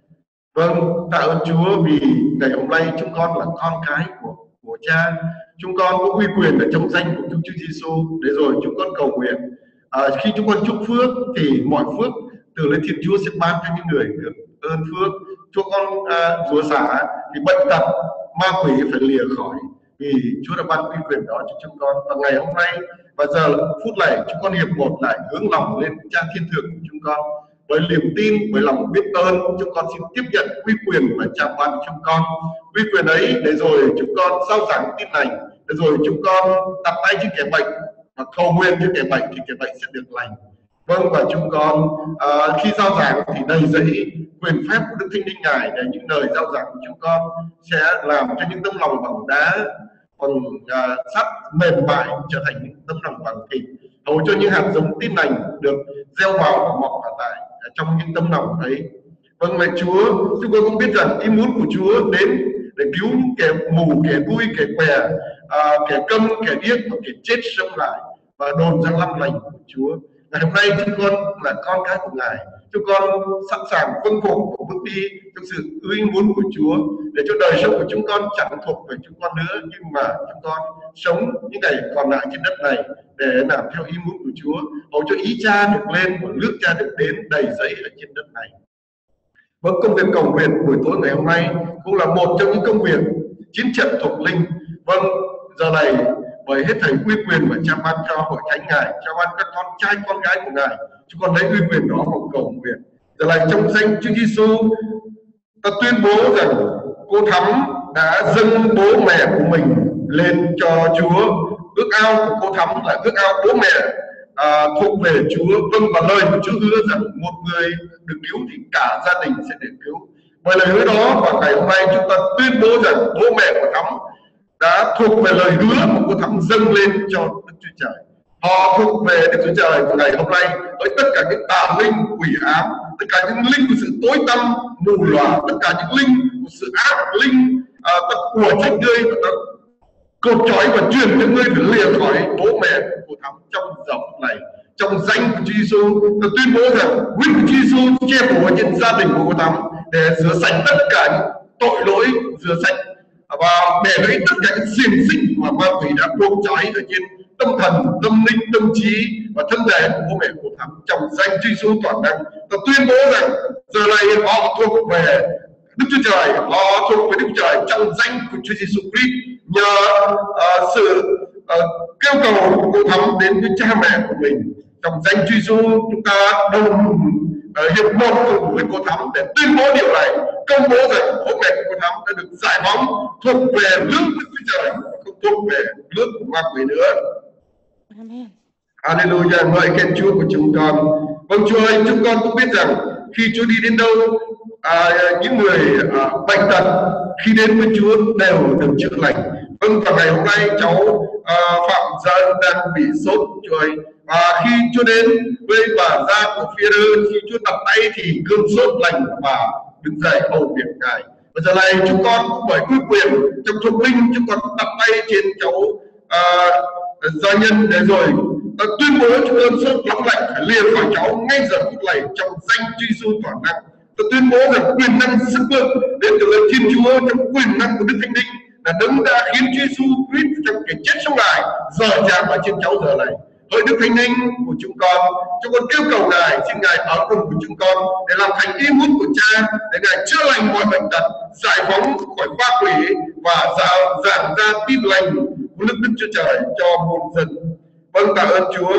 Vâng, tạ ơn Chúa vì ngày hôm nay chúng con là con cái của của Cha. Chúng con có uy quyền ở trong danh của Cứu Chúa Giêsu. Để rồi chúng con cầu nguyện. À, khi chúng con chúc phước thì mọi phước từ lên Thiên Chúa sẽ ban cho những người được ơn phước. Chúng con à, rủa xả thì bệnh tật, ma quỷ phải lìa khỏi. Vì Chúa đã ban uy quyền đó cho chúng con. Và ngày hôm nay và giờ phút này chúng con hiệp một lại hướng lòng lên Cha thiên thượng của chúng con. Bởi niềm tin, bởi lòng biết ơn, chúng con xin tiếp nhận uy quyền mà Cha ban cho chúng con. Uy quyền ấy để rồi chúng con rao giảng tin lành, để rồi chúng con đặt tay trên kẻ bệnh và cầu nguyện cho kẻ bệnh thì kẻ bệnh sẽ được lành. Vâng, và chúng con uh, khi rao giảng thì đầy dẫy quyền phép của Đức Thánh Linh Ngài, để những lời rao giảng của chúng con sẽ làm cho những tấm lòng bằng đá, bằng uh, sắt mềm mại trở thành những tấm lòng bằng thịt, hầu cho những hạt giống tin lành được gieo vào và mọc ở tại trong những tấm lòng ấy. Vâng, lạy Chúa, chúng tôi cũng biết rằng ý muốn của Chúa đến để cứu những kẻ mù, kẻ đuôi, kẻ què, à, kẻ câm, kẻ điếc và kẻ chết sống lại và đồn ra lâm lành của Chúa. Ngày hôm nay chúng con là con cái của Ngài, chúng con sẵn sàng vâng phục và bước đi trong sự ý muốn của Chúa, để cho đời sống của chúng con chẳng thuộc về chúng con nữa, nhưng mà chúng con sống những ngày còn lại trên đất này để làm theo ý muốn của Chúa, hầu cho ý Cha được lên và nước Cha được đến đầy dẫy ở trên đất này. Vâng, công việc cầu nguyện buổi tối ngày hôm nay cũng là một trong những công việc chiến trận thuộc linh. Vâng, giờ này bởi hết thảy uy quyền mà Cha ban cho hội thánh Ngài, Cha ban các con trai con gái của Ngài, chúng con lấy uy quyền đó mà cầu nguyện. Giờ này trong danh Chúa Giêsu, ta tuyên bố rằng cô Thắm đã dâng bố mẹ của mình lên cho Chúa. Ước ao của cô Thắm là ước ao bố mẹ à, thuộc về Chúa. Vâng, và lời của Chúa hứa rằng một người được cứu thì cả gia đình sẽ được cứu. Bởi lời hứa đó, và ngày hôm nay chúng ta tuyên bố rằng bố mẹ của Thắm đã thuộc về lời hứa mà cô Thắm dâng lên cho Đức Chúa Trời. Họ thuộc về Đức Chúa Trời. Và ngày hôm nay với tất cả những tà linh, quỷ ám, tất cả những linh của sự tối tăm, mù lòa, tất cả những linh của sự ác, linh à, của trách ngươi và ta cột trói và truyền cho ngươi phải lìa khỏi bố mẹ của cô Thắm trong giờ phút này. Trong danh của Chúa Giêsu, ta tuyên bố rằng huyết của Chúa Giêsu che phủ trên gia đình của cô Thắm để rửa sạch tất cả những tội lỗi, rửa sạch và để lấy tất cả những xiềng xích mà ma quỷ đã buộc trói ở trên tâm thần, tâm linh, tâm trí và thân thể của bố mẹ của Thắm. Trong danh Chúa Giêsu toàn năng, ta tuyên bố rằng giờ này họ thuộc về Đức Chúa Trời, họ thuộc về Đức Chúa Trời trong danh của Chúa Giêsu Christ, nhờ uh, sự uh, kêu cầu của thắm đến với cha mẹ của mình. Trong danh Chúa Giêsu chúng ta đồng uh, hiệp một cùng với cô thắm để tuyên bố điều này, công bố rằng bố mẹ của cô thắm đã được giải phóng, thuộc về nước Đức Chúa Trời, không thuộc về nước của ma quỷ nữa. Amen. Hallelujah, ngợi khen Chúa của chúng con. Vâng Chúa ơi, chúng con cũng biết rằng khi Chúa đi đến đâu, à, những người à, bệnh tật khi đến với Chúa đều được chữa lành. Vâng, và ngày hôm nay cháu à, Phạm Dân đang bị sốt Chúa ơi. Và khi Chúa đến với bà gia của Phi-e-rơ, khi Chúa tập tay thì cơn sốt lành và đứng dậy hầu việc Ngài. Và giờ này chúng con cũng bởi quy quyền trong thuộc linh, chúng con tập tay trên cháu à, gia nhân để rồi ta tuyên bố cho cơn sốt nóng lạnh phải lìa khỏi cháu ngay giờ phút này trong danh Chúa Giêsu toàn năng. Ta tuyên bố rằng quyền năng sức lực đến từ lời Thiên Chúa trong quyền năng của Đức Thánh Linh là đấng đã khiến Chúa Giêsu Christ trong cái chết sống lại giờ chạm vào trên cháu giờ này. Hỡi Đức Thánh Linh của chúng con, chúng con kêu cầu Ngài, xin Ngài ở cùng của chúng con để làm thành ý muốn của Cha, để Ngài chữa lành mọi bệnh tật, giải phóng khỏi ma quỷ và giảng ra tin lành của nước Đức Chúa Trời cho muôn dân. Vâng, tạ ơn Chúa.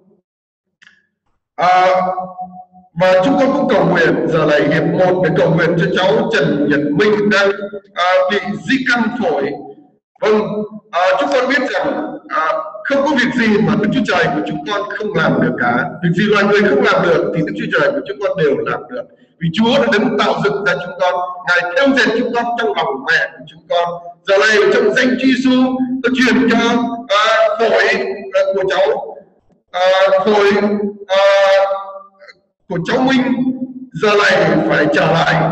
À, và chúng con cũng cầu nguyện giờ này hiệp một để cầu nguyện cho cháu Trần Nhật Minh đang à, bị di căn phổi. Vâng, à, chúng con biết rằng à, không có việc gì mà Đức Chúa Trời của chúng con không làm được cả. Việc gì loài người không làm được thì Đức Chúa Trời của chúng con đều làm được. Vì Chúa đã đứng tạo dựng ra chúng con, Ngài theo dệt chúng con trong lòng mẹ của chúng con. Giờ này trong danh Chúa Giêsu, tôi truyền cho à, phổi à, của cháu, à, phổi à, của cháu Minh giờ này phải trở lại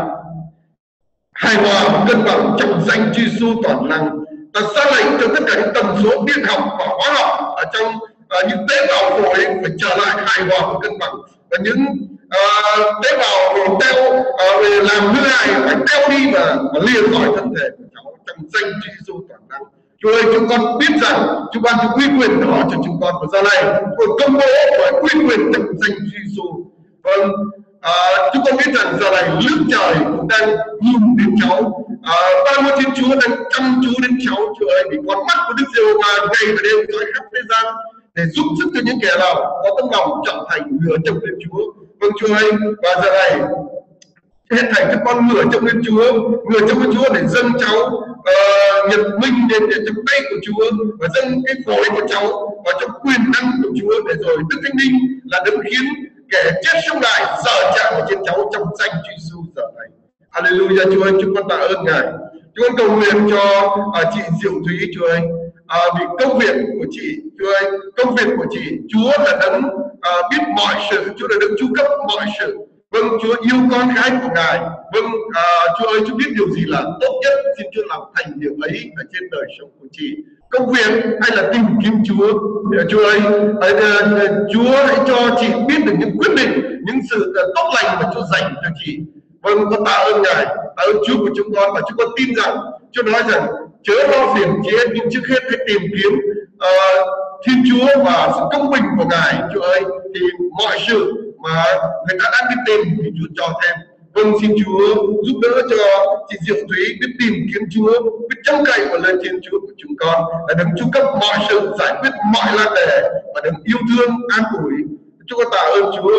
hài hòa và cân bằng trong danh Chúa Giêsu toàn năng. Ta ra lệnh cho tất cả những tần số điện học và hóa học ở trong uh, những tế bào phổi phải trở lại hài hòa và cân bằng, và những uh, tế bào hồ teo uh, về làm hư hại phải teo đi và, và lìa khỏi thân thể của cháu trong danh Chúa Giêsu toàn năng. Chúa ơi, chúng con biết rằng chúng con có quy quyền đó cho chúng con, và giờ này tôi công bố với quy quyền trong danh Chúa Giêsu. Vâng, à, chúng con biết rằng giờ này nước trời cũng đang nhìn đến cháu, à, ba ngôi Thiên Chúa đang chăm chú đến cháu. Chúa ơi, vì con mắt của Đức Giê-hô-va ngày và đêm dõi khắp thế gian để giúp sức cho những kẻ nào có tấm lòng trở thành ngựa trong Thiên Chúa. Vâng Chúa ơi, và giờ này hết thảy các con ngựa trong Thiên Chúa, ngựa trong Thiên Chúa để dâng cháu uh, Nhật Minh đến để trong tay của Chúa, và dâng cái phổi của cháu vào trong quyền năng của Chúa, để rồi Đức Thánh Linh là đấng khiến kẻ chết sống lại giờ chạm vào trên cháu trong danh Chúa Giêsu giờ này. Hallelujah. Chúa ơi, chúng con tạ ơn Ngài. Chúng con cầu nguyện cho uh, chị Diệu Thúy. Chúa ơi, uh, vì công việc của chị, Chúa ơi, công việc của chị, Chúa là đấng uh, biết mọi sự, Chúa là đấng chu cấp mọi sự. Vâng, Chúa yêu con cái của Ngài. Vâng, à, Chúa ơi, Chúa biết điều gì là tốt nhất, xin Chúa làm thành điều ấy ở trên đời sống của chị. Công việc hay là tìm kiếm Chúa, Chúa ơi, Chúa hãy cho chị biết được những quyết định, những sự tốt lành mà Chúa dành cho chị. Vâng, con tạ ơn Ngài, tạ ơn Chúa của chúng con, và chúng con tin rằng Chúa nói rằng chớ lo phiền chia, nhưng trước hết hãy tìm kiếm uh, Thiên Chúa và sự công bình của Ngài. Chúa ơi, thì mọi sự mà người ta đang đi tìm thì Chúa cho thêm. Vâng, xin Chúa giúp đỡ cho chị Diệu Thúy biết tìm kiếm Chúa, biết trông cậy vào lời Thiên Chúa của chúng con, là đấng chu cấp mọi sự, giải quyết mọi nan đề, và đấng yêu thương an ủi. Chúng con tạ ơn Chúa.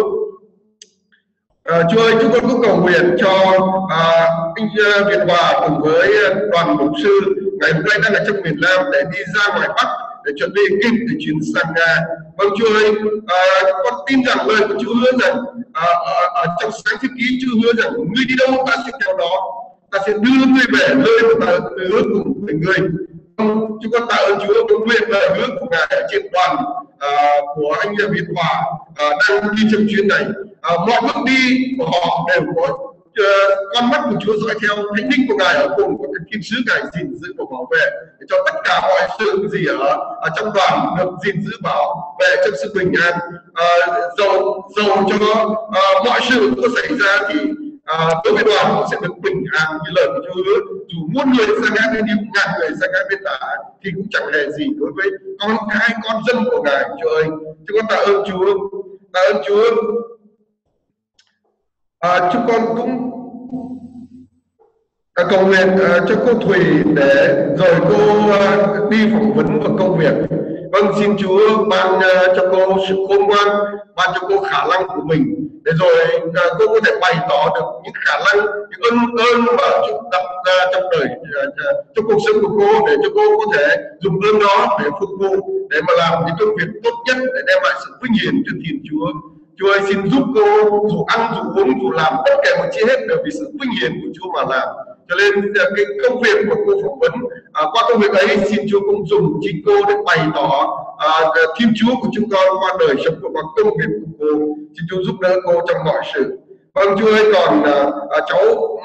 À, Chúa ơi, chúng con cũng cầu nguyện cho à, anh uh, Việt Hòa cùng với đoàn mục sư ngày hôm nay đang ở trong miền Nam để đi ra ngoài Bắc để chuẩn bị kịp để chuyến sang Nga. Vâng Chúa ơi, à, con tin rằng lời của Chúa hứa rằng à, ở, ở trong sáng thế ký Chúa hứa rằng ngươi đi đâu ta sẽ theo đó, ta sẽ đưa ngươi về nơi mà ta hứa cùng với ngươi. Chúng con tạ ơn Chúa, con nguyện lời hứa của Ngài ở trên đoàn à, của anh Việt Hòa à, đang đi trong chuyến này. À, mọi bước đi của họ đều có uh, con mắt của Chúa dõi theo, thánh linh của Ngài ở cùng, có thiên sứ Ngài gìn giữ và bảo vệ để cho tất cả mọi sự gì ở, ở trong đoàn được gìn giữ bảo vệ trong sự bình an. À, dầu dầu cho uh, mọi sự có xảy ra thì À, đối với đoàn cũng sẽ được bình an như lời của Chúa hứa. Dù muôn người sang ngã bên yêu, ngàn người sang ngã bên tả thì cũng chẳng hề gì đối với con cái con dân của Ngài. Chúa ơi, chúng con tạ ơn Chúa, tạ ơn Chúa. À, chúng con cũng à, cầu nguyện à, cho cô Thùy để rồi cô à, đi phỏng vấn vào công việc. Vâng, xin Chúa ban uh, cho cô sự khôn ngoan, ban cho cô khả năng của mình để rồi uh, cô có thể bày tỏ được những khả năng, những ơn ơn mà Chúa đặt ra trong đời uh, uh, trong cuộc sống của cô, để cho cô có thể dùng ơn đó để phục vụ, để mà làm những công việc tốt nhất để đem lại sự vinh hiển cho Thiên Chúa. Chúa ơi, xin giúp cô dù ăn dù uống dù làm tất cả mọi chi hết đều vì sự vinh hiển của Chúa mà làm. Cho nên cái công việc mà cô phỏng vấn, à, qua công việc ấy xin Chúa cũng dùng chính cô để bày tỏ à, Thiên Chúa của chúng con qua đời sống của qua công việc của cô. Xin Chúa giúp đỡ cô trong mọi sự. Vâng, Chúa ơi, còn à, à, cháu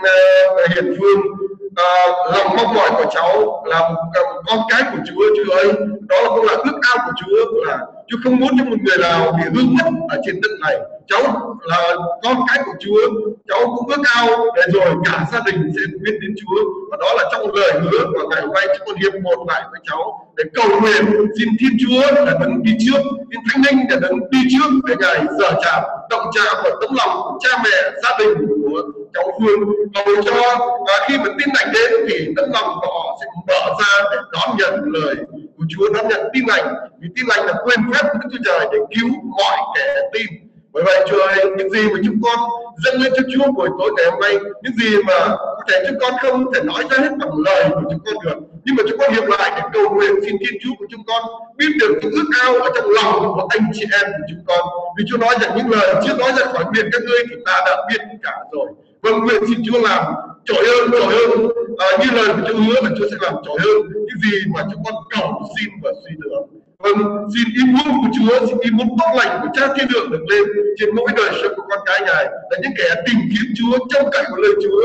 à, Hiền Phương, à, lòng mong mỏi của cháu là một con cái của Chúa. Chúa ơi, đó là cũng là ước ao của Chúa, là Chúa không muốn cho một người nào bị hư mất ở trên đất này. Cháu là con cái của Chúa, cháu cũng ước ao để rồi cả gia đình sẽ biết đến Chúa, và đó là trong lời hứa và ngày hôm nay chúng con hiệp một lại với cháu để cầu nguyện xin Thiên Chúa là đấng đi trước, xin Thánh Linh để đấng đi trước để Ngài dở chạm động chạm vào tấm lòng của cha mẹ, gia đình của cháu Phương, cầu cho và khi mà tin lành đến thì tấm lòng của họ sẽ mở ra để đón nhận lời của Chúa, đón nhận tin lành, vì tin lành là quyền phép của Đức Chúa Trời để cứu mọi kẻ tin. Bởi vậy Chúa ơi, những gì mà chúng con dâng lên cho Chúa buổi tối ngày hôm nay, những gì mà có thể chúng con không thể nói ra hết bằng lời của chúng con được, nhưng mà chúng con hiệp lại để cầu nguyện xin Thiên Chúa của chúng con biết được những ước ao ở trong lòng của anh chị em của chúng con. Vì Chúa nói rằng những lời chưa nói ra khỏi miệng các ngươi thì ta đã biết cả rồi. Vâng, nguyện xin Chúa làm trội hơn, trội hơn à, như lời của Chúa hứa là Chúa sẽ làm trội hơn những gì mà chúng con cầu xin và suy tưởng. Vâng, xin ý muốn của Chúa, xin ý muốn tốt lành của Cha Thiên Thượng được lên trên mỗi đời sống của con cái Ngài, là những kẻ tìm kiếm Chúa, trông cậy vào lời Chúa.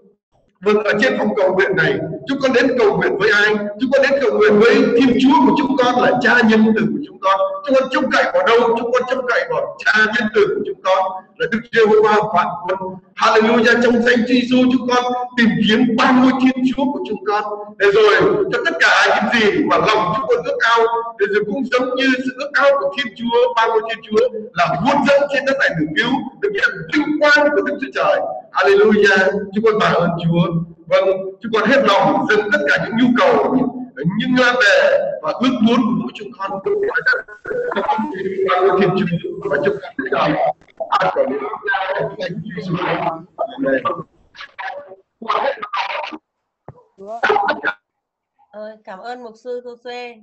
Vâng, ở trên phòng cầu nguyện này, chúng con đến cầu nguyện với ai? Chúng con đến cầu nguyện với Thiên Chúa của chúng con là Cha nhân từ của chúng con. Chúng con trông cậy vào đâu? Chúng con trông cậy vào Cha nhân từ của chúng con là Đức Giê-hô-va vạn quân. Hallelujah, trong danh Chúa Giêsu chúng con tìm kiếm ba ngôi Thiên Chúa của chúng con, để rồi cho tất cả những gì mà lòng chúng con ước ao, để rồi cũng giống như sự ước ao của Thiên Chúa, ba ngôi Thiên Chúa là muôn dân trên đất này được cứu, được nhận vinh quang của Đức Chúa Trời. Hallelujah, chúng con tạ ơn Chúa. Vâng, chúng con hết lòng dâng tất cả những nhu cầu, những nan đề và ước muốn của mỗi chúng con ba ngôi Thiên Chúa, và chúng con cảm ơn cảm ơn mục sư Tô Xuê.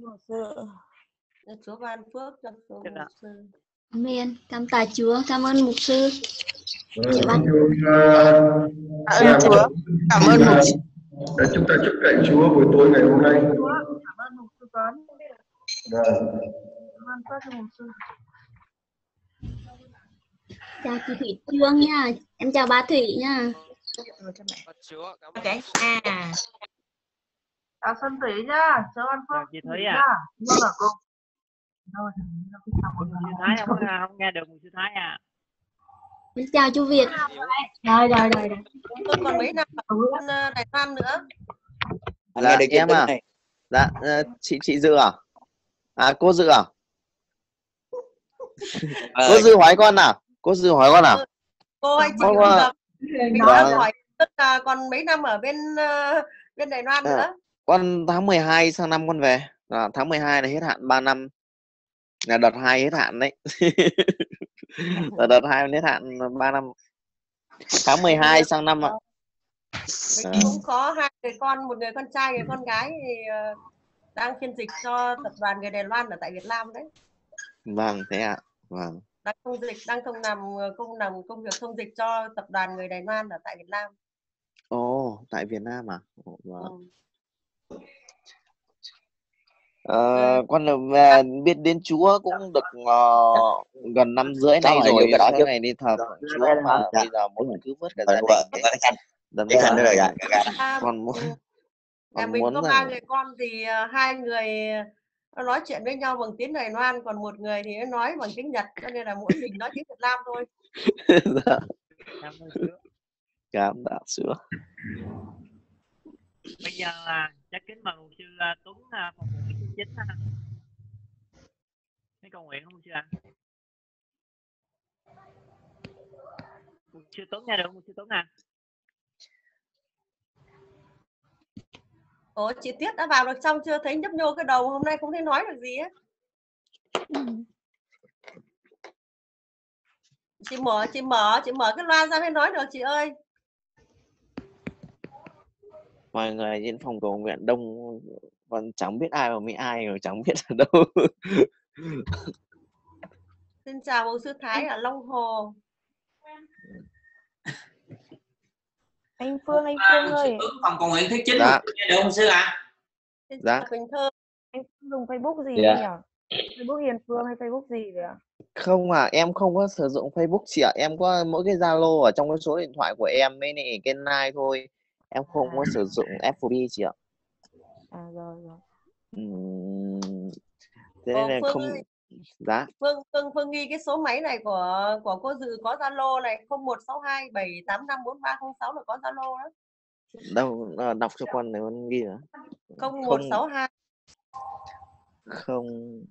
Chúa ban phước cho mục sư. Amen. Cảm tạ Chúa, cảm ơn mục sư. Cảm ơn Chúa, cảm ơn mục sư. Để chúng ta chúc cậy Chúa buổi tối ngày hôm nay. Cảm ơn mục sư Tuấn. Cảm ơn các mục sư. Chào chị Thủy Trương nha, em chào bà Thủy nha. Cái à. Chào Xuân Thủy nha, chào An Phước. Chị Thủy à. Vâng ạ cô. Mục sư Thái không, không nghe được mục sư Thái à. Em chào chú Việt. Rồi rồi rồi. Tôi còn mấy năm ở bên Đài Loan nữa. Dạ, em à. Dạ, chị chị Dự à? À, cô Dự à? Cô Dự hỏi con nào? Cô Dự hỏi con nào? Cô hay chị bây giờ mình đang hỏi tức là còn mấy năm ở bên uh, bên Đài Loan nữa. À, con tháng mười hai sang năm con về. À, tháng mười hai là hết hạn ba năm. Là đợt hai hết hạn đấy. Là đợt hai hết hạn ba năm. Tháng mười hai sang năm ạ. Mình à. cũng có hai người con, một người con trai, người con gái thì uh, đang phiên dịch cho tập đoàn người Đài Loan ở tại Việt Nam đấy. Vâng, thế ạ. À. Vâng. Đang thông dịch, đang thông làm công làm công việc thông dịch cho tập đoàn người Đài Loan ở tại Việt Nam. Ồ, oh, tại Việt Nam à? Vâng. Ừ. À, con là biết đến Chúa cũng được uh, gần năm rưỡi nay rồi, cái đó ngày đi thờ Chúa mà bây giờ muốn cứu vớt cả gia đình. Con muốn nhà mình có ba người con thì uh, hai người nó nói chuyện với nhau bằng tiếng Đài Loan, còn một người thì nó nói bằng tiếng Nhật, cho nên là mỗi mình nói tiếng Việt Nam thôi. Dạ. Cảm tạ Chúa. Bây giờ là chắc kính mời mục sư Tuấn phòng nguyện thứ chín ha. Mấy cầu nguyện không mục sư ạ? Mục sư Tuấn nghe được mục sư Tuấn à? Ủa chị Tuyết đã vào được trong chưa, thấy nhấp nhô cái đầu hôm nay không thấy nói được gì á. Chị mở chị mở chị mở cái loa ra mới nói được chị ơi. Mọi người trên phòng cầu nguyện đông, còn chẳng biết ai mà mấy ai rồi chẳng biết ở đâu. Xin chào mục sư Thái ở Long Hồ. Anh Phương, anh À, Phương ơi. phòng cầu nguyện thứ chín Dạ. nghe được không sư ạ? Dạ. Quỳnh Thơ. Anh dùng Facebook gì Dạ. nhỉ? Facebook Hiền Phương hay Facebook gì vậy ạ? Không à, em không có sử dụng Facebook chị ạ. Em có mỗi cái Zalo ở trong cái số điện thoại của em với lại cái Line thôi. Em không có sử dụng ép bê chị ạ. À rồi rồi. Uhm, thế Ồ, nên Phương không. ơi, Dạ. Phương Phương Phương ghi cái số máy này của của cô Dự có Zalo này không một sáu hai bảy tám năm bốn ba không sáu là có Zalo đó. Đâu, đọc cho con này con ghi nữa. không một sáu hai Không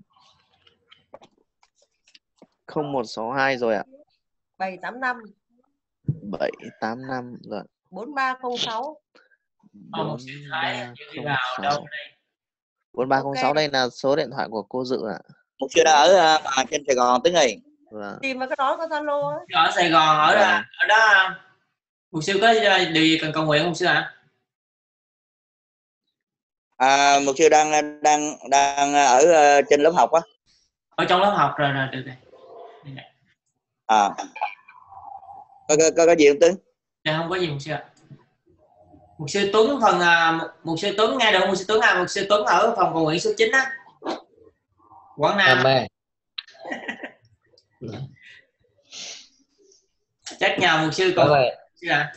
không một sáu hai rồi ạ. bảy tám năm bảy tám năm rồi. bốn ba không sáu. bốn ba không sáu. bốn ba không sáu đây là số điện thoại của cô Dự ạ. Mục sư đã ở uh, trên Sài Gòn Tuấn ơi. Vâng. Tìm vào cái đó có Zalo á. Ở Sài Gòn ở Vâng. ở đó mục sư có điều gì cần cầu nguyện không sư ạ? À, mục sư đang đang đang ở uh, trên lớp học á. Ở trong lớp học rồi rồi được rồi. À. Có có có, có gì không Tuấn? Dạ không có gì mục sư ạ. Mục sư Tuấn phần uh, mục sư Tuấn nghe được không? Mục sư Tuấn à, mục sư Tuấn ở phòng cầu nguyện số chín á. Quảng Nam. Amen. Chắc nhờ mục sư cầu Rồi. nguyện sư ạ.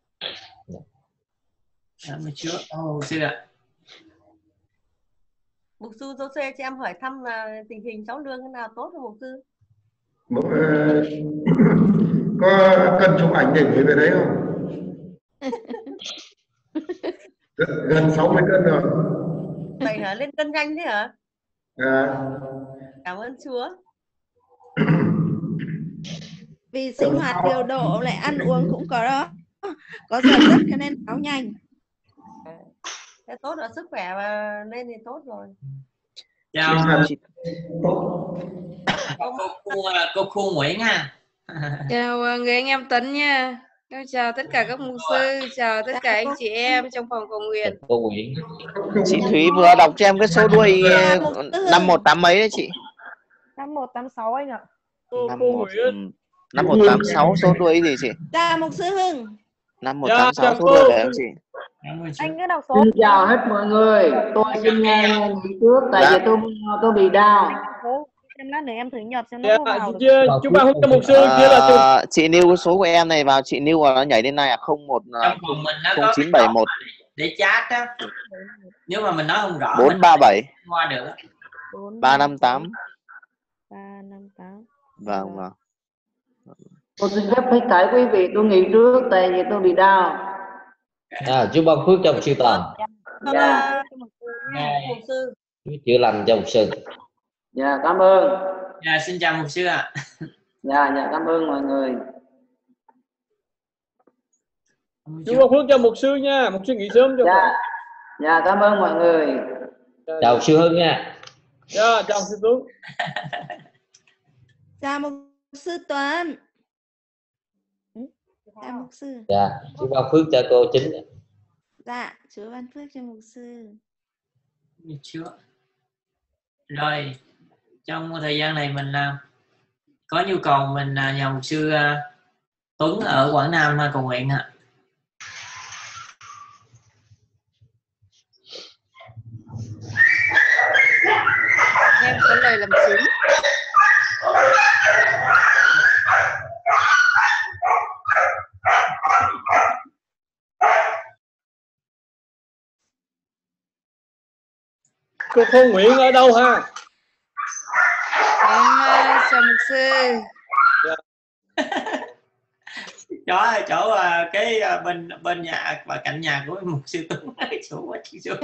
Dạ mục sư, mục sư ạ. Mục sư Jose cho em hỏi thăm là tình hình cháu Lương thế nào, tốt không mục sư? Một, uh, có cần chụp ảnh để gửi về đấy không? Gần sáu mươi cân rồi. Vậy hả, lên cân nhanh thế hả? À. Cảm ơn Chúa. Vì sinh hoạt điều độ lại ăn uống cũng có đó, có giờ giấc cho nên béo nhanh. Thế tốt rồi, sức khỏe và lên thì tốt rồi. Chào cô, cô, cô Khu Nguyễn ha. Chào người anh em Tấn nha. Em chào tất cả các mục sư, chào tất cả anh chị em trong phòng cầu nguyện. Cô Nguyễn. Chị Thúy vừa đọc cho em cái số đuôi năm một tám mấy đấy chị. năm một tám sáu anh ạ. năm một năm một tám sáu số đuôi gì chị? Chào mục sư Hưng. năm một tám sáu số đuôi để em chị. Anh cứ đọc số. Xin chào hết mọi người. Tôi xin nghe nghỉ trước tại Dạ. vì tôi tôi bị đau. Em lát nữa em thử nhập xem Dạ, nó có vào được. chưa, chú ba không cho mục sư kia là chú. À, chị Niu cái số của em này vào, chị Niu vào nó nhảy lên này à không một không chín bảy một Để chat á. Nếu mà mình nói không rõ bốn ba bảy qua được. ba năm tám. ba năm tám. Vâng vâng. Tôi xin phép hết thảy quý vị tôi nghỉ trước tại vì tôi bị đau. À, chú ban phước cho một sư Toàn. Dạ. Mục sư. Chữa lành cho một sư. Dạ cảm ơn. Dạ xin chào mục sư ạ. Dạ dạ cảm ơn mọi người. Chú ban phước cho mục sư nha, mục sư nghỉ sớm cho. Dạ. Dạ cảm ơn mọi người. Chào sư Hưng nha. Dạ chào sư Tuấn. Chào mục sư Tuấn. Chào mục sư. Dạ, chú ban phước cho cô Chính. Dạ, Chúa ban phước cho mục sư. Chúa. Rồi, trong thời gian này mình uh, có nhu cầu mình uh, nhờ mục sư uh, Tuấn ở Quảng Nam uh, cầu nguyện ạ. Em có lời làm chứng. Cô Khu Nguyễn ở đâu ha? Em uh, chào mục sư. Chỗ chỗ uh, cái uh, bên bên nhà và cạnh nhà của mục sư Tuấn chỗ quá chị xuống.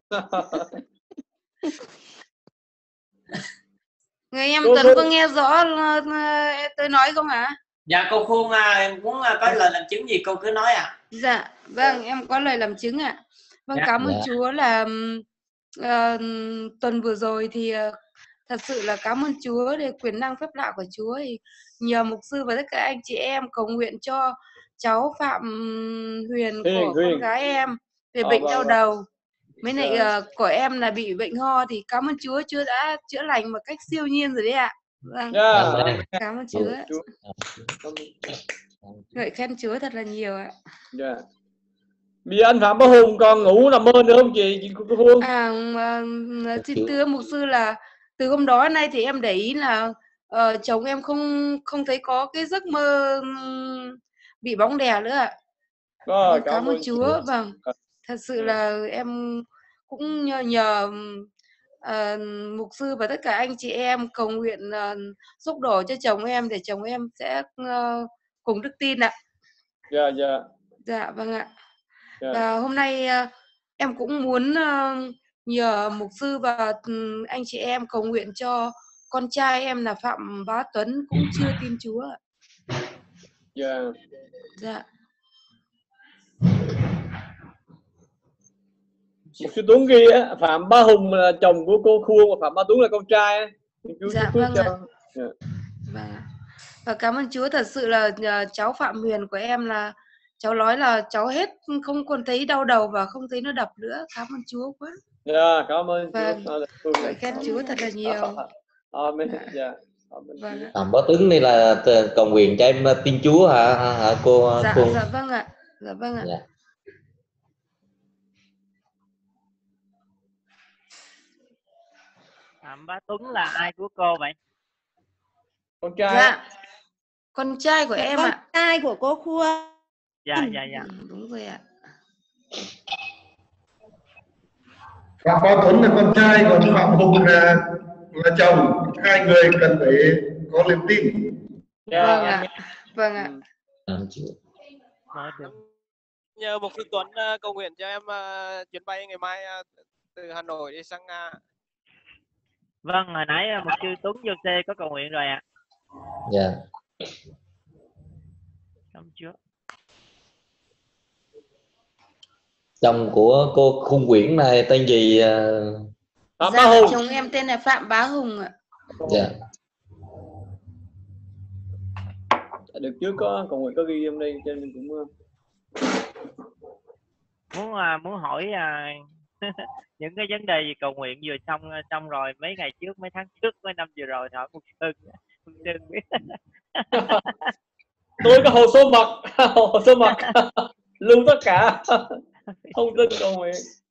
Người em Cô Tuấn Khu- có nghe rõ uh, tôi nói không hả? Dạ cô Khuôn uh, em muốn uh, có lời làm chứng gì cô cứ nói ạ. À. Dạ, vâng, em có lời làm chứng ạ. Vâng, Dạ. cảm ơn Dạ. Chúa là ờ, tuần vừa rồi thì ờ, thật sự là cảm ơn Chúa để quyền năng phép lạ của Chúa, thì nhờ mục sư và tất cả anh chị em cầu nguyện cho cháu Phạm Huyền Huyền của con Huyền gái em về ờ bệnh vâng đau vâng đầu. Mấy lại dạ ờ, của em là bị bệnh ho, thì cảm ơn Chúa, Chúa đã chữa lành một cách siêu nhiên rồi đấy ạ. Vâng, dạ Amen. cảm ơn Chúa ạ. Chúa cảm Ngợi khen Chúa thật là nhiều ạ. dạ. Bây giờ anh Phạm Bá Hùng còn ngủ nằm mơ nữa không chị chị cô cô Phương? À, ờ, xin thưa mục sư là từ hôm đó đến nay thì em để ý là ờ, chồng em không không thấy có cái giấc mơ ừm, bị bóng đè nữa ạ. Rồi, Vâng, cảm cảm ơn ơn Chúa. Vâng, Ờ, thật sự dạ. là em cũng nhờ, nhờ ờ, mục sư và tất cả anh chị em cầu nguyện ờ, giúp đỡ cho chồng em để chồng em sẽ ờ, cùng đức tin ạ. Dạ dạ Dạ vâng ạ. dạ Và hôm nay ờ, em cũng muốn ờ, nhờ mục sư và ừm, anh chị em cầu nguyện cho con trai em là Phạm Bá Tuấn cũng chưa tin Chúa ạ. dạ. Dạ. Một sư Tuấn ghi á, Phạm Bá Hùng là chồng của cô Khuông và Phạm Bá Tuấn là con trai á. Chú chú Dạ phước vâng cho. ạ. Dạ. Vâng ạ. Và cảm ơn Chúa, thật sự là nhờ cháu Phạm Huyền của em là cháu nói là cháu hết không còn thấy đau đầu và không thấy nó đập nữa. Cảm ơn Chúa quá. Dạ, cảm ơn Chúa. Vâng, Hallelujah. ngợi khen Chúa thật là nhiều. Amen. Dạ. Dạ. Amen. Vâng ạ. Phạm Bá Tuấn đây là t- cầu nguyện cho em tin Chúa hả, hả, hả cô Dạ, Khuôn? dạ vâng ạ. Dạ vâng ạ. Dạ. Phạm Bá Tuấn là ai của cô vậy? Con trai. Dạ, con trai của Dạ, em con ạ. trai của cô Khuông. Dạ dạ dạ. Ừ, đúng rồi ạ. Phạm Bá Tuấn là con trai, còn Phạm Hùng là là chồng. Hai người cần phải có niềm tin. Dạ, Vâng amen. ạ. Vâng ạ. Cảm Chúa. Nói được. Nhờ một sư Tuấn uh, cầu nguyện cho em uh, chuyến bay ngày mai uh, từ Hà Nội đi sang Nga. Vâng, hồi nãy một sư Tuấn vô xe có cầu nguyện rồi ạ. Dạ. Cảm Chúa. Chồng của cô Khung Quyển này tên gì? Phạm Bá Dạ, Hùng. chồng em tên là Phạm Bá Hùng ạ. Dạ. Được trước có cầu nguyện có ghi em đây cho nên cũng Muốn uh, muốn hỏi uh, những cái vấn đề gì cầu nguyện vừa xong xong rồi mấy ngày trước, mấy tháng trước, mấy năm vừa rồi hỏi một Sơn, một Sơn biết. tôi có hồ sơ mật, hồ sơ mật lưu tất cả thông tin cầu nguyện.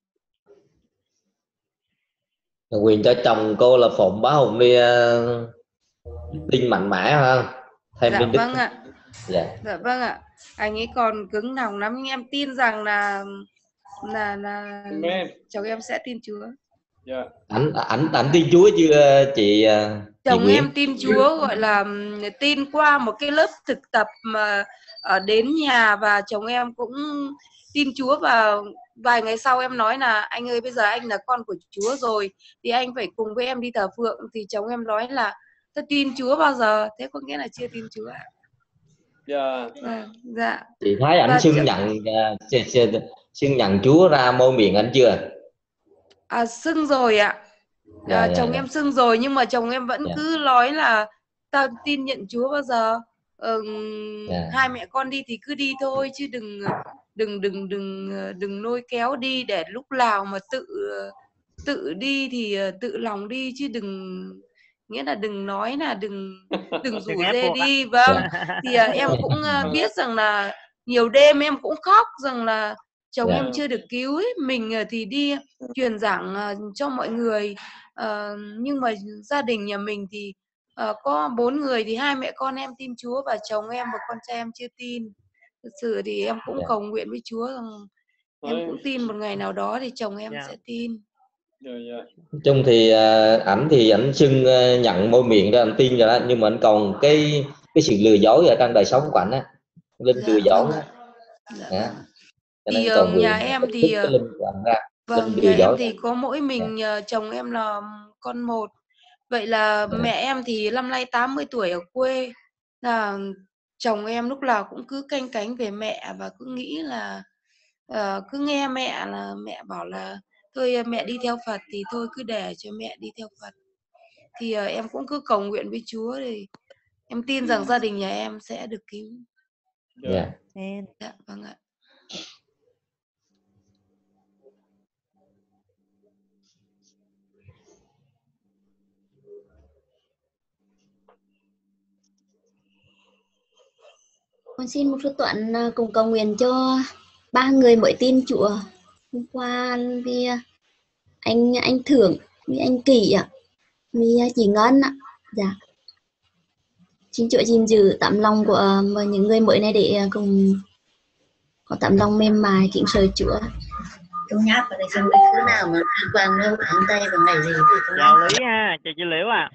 Cầu nguyện cho chồng cô là Phạm Bá Hùng đi uh, tin mạnh mẽ ha. Thêm Dạ bên Đức. vâng ạ. Dạ. Dạ vâng ạ. Anh ấy còn cứng lòng lắm, nhưng em tin rằng là là là Amen. chồng em sẽ tin Chúa. Dạ. Ảnh ảnh ảnh tin Chúa chưa chị? Uh, Chồng chị Nguyễn? em tin Chúa, gọi là tin qua một cái lớp thực tập mà ở đến nhà, và chồng em cũng tin Chúa. Và vài ngày sau em nói là anh ơi, bây giờ anh là con của Chúa rồi thì anh phải cùng với em đi thờ phượng. Thì chồng em nói là tôi tin Chúa bao giờ, thế có nghĩa là chưa tin Chúa ạ. Dạ. Dạ. Dạ. Chị thấy ảnh Và xưng ch- nhận uh, xưng nhận Chúa ra môi miệng anh chưa? À, xưng rồi ạ. Dạ, À, dạ, chồng dạ. em xưng rồi, nhưng mà chồng em vẫn Dạ. cứ nói là tao tin nhận Chúa bao giờ. Ừm, Dạ. hai mẹ con đi thì cứ đi thôi, chứ đừng đừng đừng đừng đừng lôi kéo đi, để lúc nào mà tự tự đi thì tự lòng đi, chứ đừng, nghĩa là đừng nói là đừng đừng Đừng rủ ép dê buộc á. đi. Vâng, thì à, em cũng à, biết rằng là nhiều đêm em cũng khóc rằng là chồng Dạ. em chưa được cứu ấy. Mình à, thì đi truyền giảng à, cho mọi người. Ờ, nhưng mà gia đình nhà mình thì ờ, có bốn người, thì hai mẹ con em tin Chúa và chồng em và con trai em chưa tin. Thực sự thì em cũng Dạ. cầu nguyện với Chúa rằng em cũng tin một ngày nào đó thì chồng em Dạ. sẽ tin. Dạ, dạ. Nói chung thì uh, ảnh thì ảnh xưng uh, nhận môi miệng ra, ảnh tin rồi đó, nhưng mà ảnh còn cái cái sự lừa dối ở trong đời sống của ảnh á, linh lừa Dạ dối vâng á. ạ. Dạ Dạ. vâng. Cho Thì nên ờ, cầu nhà nguyện em kích thì thích ờ, cái linh của ảnh ra, vâng, linh nhà lừa em dối. thì có mỗi mình ờ, chồng em là con một. Vậy là Dạ. mẹ em thì năm nay tám mươi tuổi ở quê. Là chồng em lúc nào cũng cứ canh cánh về mẹ và cứ nghĩ là ờ, cứ nghe mẹ là mẹ bảo là thôi mẹ đi theo Phật thì thôi cứ để cho mẹ đi theo Phật. Thì ờ, em cũng cứ cầu nguyện với Chúa thì em tin rằng gia đình nhà em sẽ được cứu. Dạ. Dạ vâng ạ. Con xin một sư Tuấn à, cùng cầu nguyện cho ba người mới tin Chúa. Hôm qua vì à, anh anh Thưởng, vì anh Kỳ ạ, vì à, chị Ngân ạ. Dạ. Xin Chúa gìn giữ tấm lòng của à, những người mới này để à, cùng có tấm lòng mềm mại kính sợ Chúa. Chú nhắc vào đây xem cái thứ nào mà đi quang đâu tháng tây vào ngày gì thì chú Chào Lý ha, chào chị Liễu à.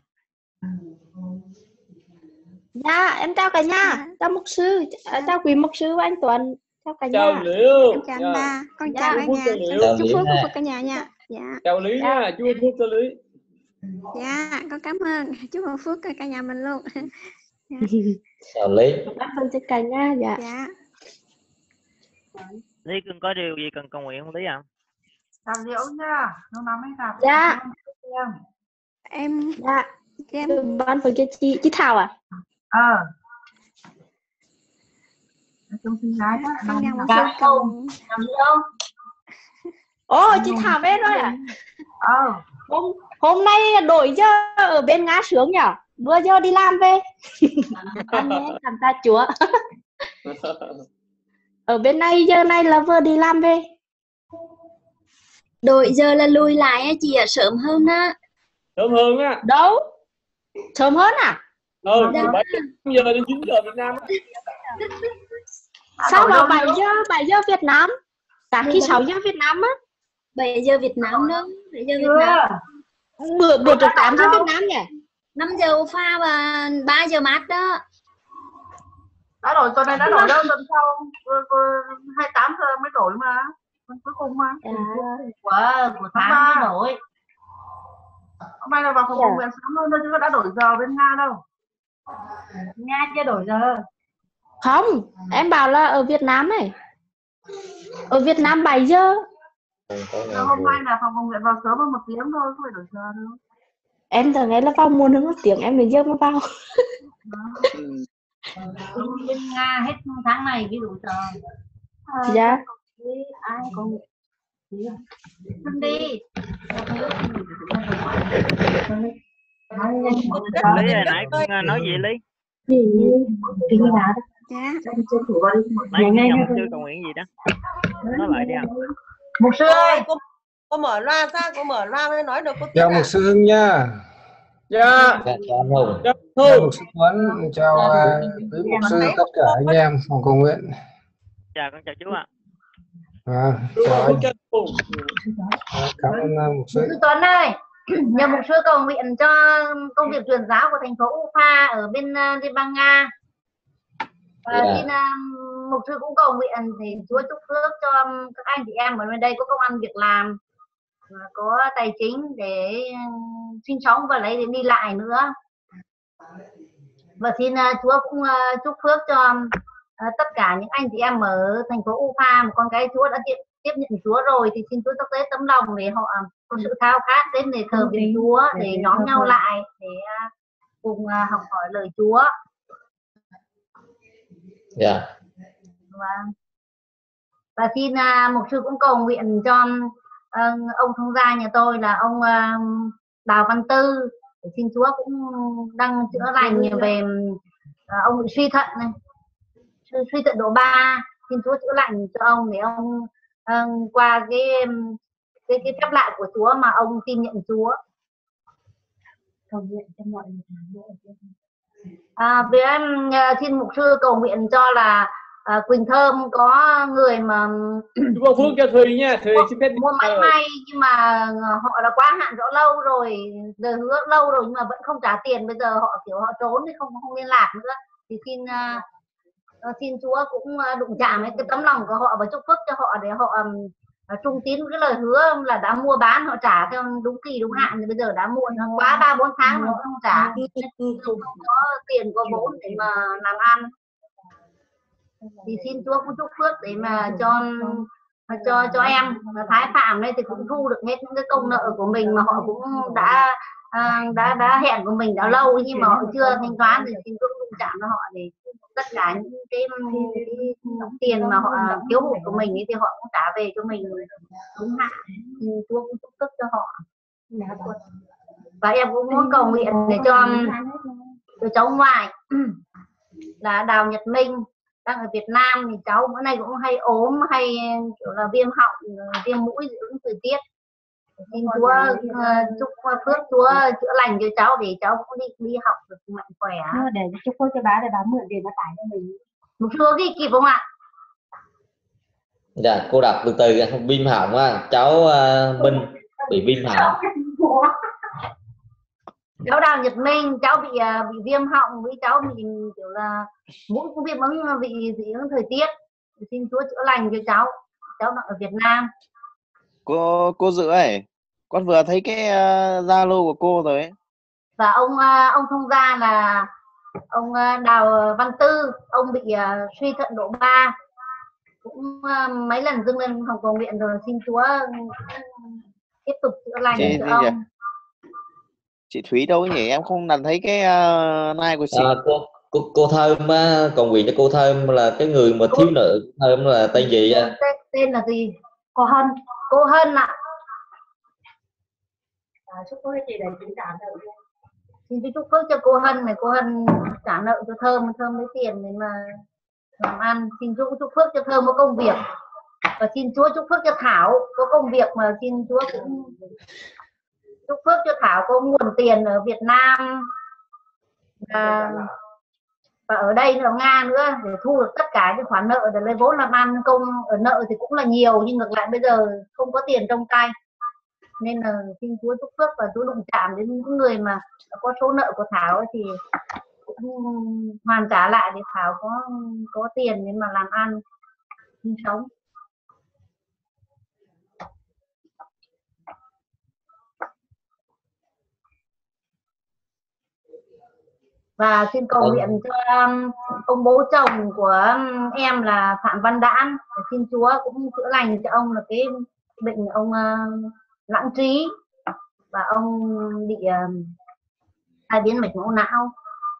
Dạ, em chào cả nhà, chào mục sư, à, chào quý mục sư và anh Tuấn, chào cả Chào nhà. Liễu. Em chào Dạ. ba, con Chúc chào phước cả cho nhà. Liễu. Chào Chúc Liễu phước ha. của cả nhà nha. Dạ. Chào Lý Dạ. nha, chú phước cho Lý. Dạ, con cảm ơn. Chúc mừng phước cả nhà mình luôn. Dạ. Chào Lý. Cảm ơn cho cả nhà. Dạ. Dạ. Lý cưng có điều gì cần cầu nguyện không Lý ạ? Chào Liễu nha, lâu lắm mới gặp. Dạ. Em. Em dạ, em ban với cho chị chị Thảo à? Ờ. Trong khi gái đó, Con nhà một Cảm sư cầu. Chào Liễu. Ồ, chị Thảo về rồi à? Ờ. Hôm hôm nay đổi giờ ở bên Nga sướng nhở? Vừa giờ đi làm về. Con nghe cảm tạ Chúa. Ở bên này giờ này là vừa đi làm về. Đổi giờ là lùi lại á chị ạ, sớm hơn á. Sớm hơn á. Đâu? Sớm hơn à? Ừ, Dạ. từ bảy giờ đến chín giờ Việt Nam á. Sao mà bảy giờ, bảy giờ Việt Nam? Cả khi sáu giờ Việt Nam á. bảy giờ Việt Nam đó, bảy giờ Việt Nam. Bữa bữa trước tám giờ Việt Nam nhỉ? năm giờ pha và ba giờ mát đó. Đã đổi tuần này đã đổi đâu, tuần sau hai mươi tám giờ mới đổi mà. Tuần cuối cùng mà. Của của tháng ba đổi. Hôm nay là vào phòng công nguyện sớm hơn thôi chứ đã đổi giờ bên Nga đâu. Nga chưa đổi giờ. Không, em bảo là ở Việt Nam này. Ở Việt Nam bảy giờ. Hôm nay là phòng công nguyện vào sớm hơn một tiếng thôi, không phải đổi giờ đâu. Em tưởng nghe là vào muộn hơn một tiếng, em đến giờ mới vào. Bên Nga hết tháng này ví dụ giờ. À, dạ. Ai có Xuân đi. Lý hồi nãy con nói gì Lý? Kinh ngạc đó. Dạ. Nãy nghe nhầm sư cầu nguyện gì đó? Nói lại đi ạ. Mục sư ơi, cô, cô mở loa ra, cô mở loa mới nói được. Cô Chào mục sư Hưng nha. Dạ. Dạ, chào anh Hùng. Chào Chào mục sư Tuấn, chào quý mục sư, tất cả anh em phòng cầu nguyện. Chào con chào chú ạ. À, chào anh. À, cảm ơn uh, mục sư. Sư Tuấn ơi, nhờ mục sư cầu nguyện cho công việc truyền giáo của thành phố Ufa ở bên uh, Liên bang Nga. Và Dạ. xin uh, mục sư cũng cầu nguyện thì Chúa chúc phước cho các anh chị em ở bên đây có công ăn việc làm, có tài chính để sinh sống và lấy để đi lại nữa. Và xin uh, Chúa cũng uh, chúc phước cho uh, tất cả những anh chị em ở thành phố Ufa mà con cái Chúa đã tiếp tiếp nhận Chúa rồi thì xin Chúa cho tới tấm lòng để họ có sự khao khát đến để thờ việc Chúa, để nhóm nhau lại để uh, cùng uh, học hỏi lời Chúa. Dạ. Và, và xin uh, mục sư cũng cầu nguyện cho uh, ông thông gia nhà tôi là ông uh, Đào Văn Tư, để xin Chúa cũng đang chữa lành về uh, ông bị suy thận này, suy thận độ ba, xin Chúa chữa lành cho ông để ông uh, qua cái cái cái phép lạ của Chúa mà ông tin nhận Chúa. Cầu nguyện cho mọi người. À, với em uh, xin mục sư cầu nguyện cho là uh, Quỳnh Thơm có người mà Chú có phước cho Thùy nha, Thùy xin phép mua máy may nhưng mà họ đã quá hạn rõ lâu rồi, giờ hứa lâu rồi nhưng mà vẫn không trả tiền, bây giờ họ kiểu họ trốn thì không không liên lạc nữa, thì xin uh, xin Chúa cũng uh, đụng chạm với cái tấm lòng của họ và chúc phước cho họ để họ um, trung tín cái lời hứa là đã mua bán họ trả theo đúng kỳ đúng hạn, thì bây giờ đã muộn quá ba bốn tháng mà họ không trả, không có tiền có vốn để mà làm ăn, thì xin Chúa cũng chúc phước để mà cho Và cho cho em và Thái Phạm đây thì cũng thu được hết những cái công nợ của mình mà họ cũng đã à, đã đã hẹn của mình đã lâu nhưng mà họ chưa thanh toán thì xin cũng đụng chạm cho họ để tất cả những cái, cái, cái tiền mà họ thiếu hụt của mình ấy thì họ cũng trả về cho mình đúng hạn. Chúa cũng chúc phước cho họ. Và em cũng muốn cầu nguyện để cho cho cháu ngoại là Đào Nhật Minh đang ở Việt Nam, thì cháu bữa nay cũng hay ốm hay kiểu là viêm họng, viêm mũi dị ứng thời tiết. Xin Chúa uh, chúc phước Chúa chữa lành cho cháu để cháu cũng đi đi học được mạnh khỏe. Để chúc phước cho bà để bà mượn tiền bà tải cho mình. Một chưa ghi kịp không ạ? Dạ, cô đọc từ từ viêm họng á, cháu uh, Minh bị viêm họng. Cháu Đào Nhật Minh, cháu bị uh, bị viêm họng, với cháu bị kiểu là mũi cũng viêm ứng bị dị ứng thời tiết. Xin Chúa chữa lành cho cháu. Cháu đang ở Việt Nam. Cô cô Dự ơi, con vừa thấy cái Zalo uh, của cô rồi ấy. Và ông uh, ông thông gia là ông uh, Đào Văn Tư, ông bị uh, suy thận độ ba, cũng uh, mấy lần dâng lên phòng cầu nguyện rồi. Xin Chúa tiếp tục chữa lành chị, cho chị, ông. Chị Thúy đâu nhỉ? Em không làm thấy cái uh, like của chị. À, cô, cô cô Thơm cầu nguyện cho cô Thơm là cái người mà thiếu nợ. Thơm là tên gì ạ? Tên, tên là gì? Cô Hân. Cô Hân ạ. À, chúc phước chị để chị trả nợ. Xin chúc phước cho cô Hân này, cô Hân trả nợ cho Thơm, Thơm lấy tiền để mà làm ăn. Xin Chúa chúc phước cho Thơm có công việc, và xin Chúa chúc phước cho Thảo có công việc, mà xin Chúa cũng chúc phước cho Thảo có nguồn tiền ở Việt Nam và, và ở đây ở Nga nữa để thu được tất cả cái khoản nợ để lấy vốn làm ăn. Công ở nợ thì cũng là nhiều nhưng ngược lại bây giờ không có tiền trong tay, nên là xin Chúa chúc phước và Chúa đụng chạm đến những người mà có số nợ của Thảo ấy thì cũng hoàn trả lại để Thảo có có tiền để mà làm ăn sinh sống. Và xin cầu nguyện cho um, ông bố chồng của um, em là Phạm Văn Đãn, xin Chúa cũng chữa lành cho ông là cái bệnh ông uh, lãng trí, và ông bị uh, tai biến mạch máu não.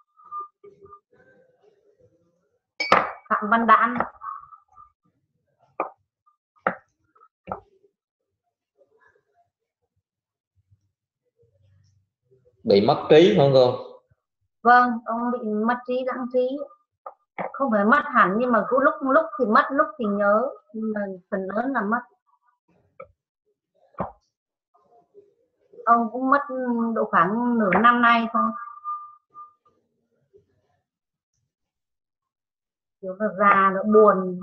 Phạm Văn Đãn. Bị mất trí không cô? Vâng, ông bị mất trí, lãng trí. Không phải mất hẳn nhưng mà cứ lúc lúc thì mất, lúc thì nhớ, nhưng mà phần lớn là mất. Ông cũng mất độ khoảng nửa năm nay thôi. Kiểu là già, nó buồn.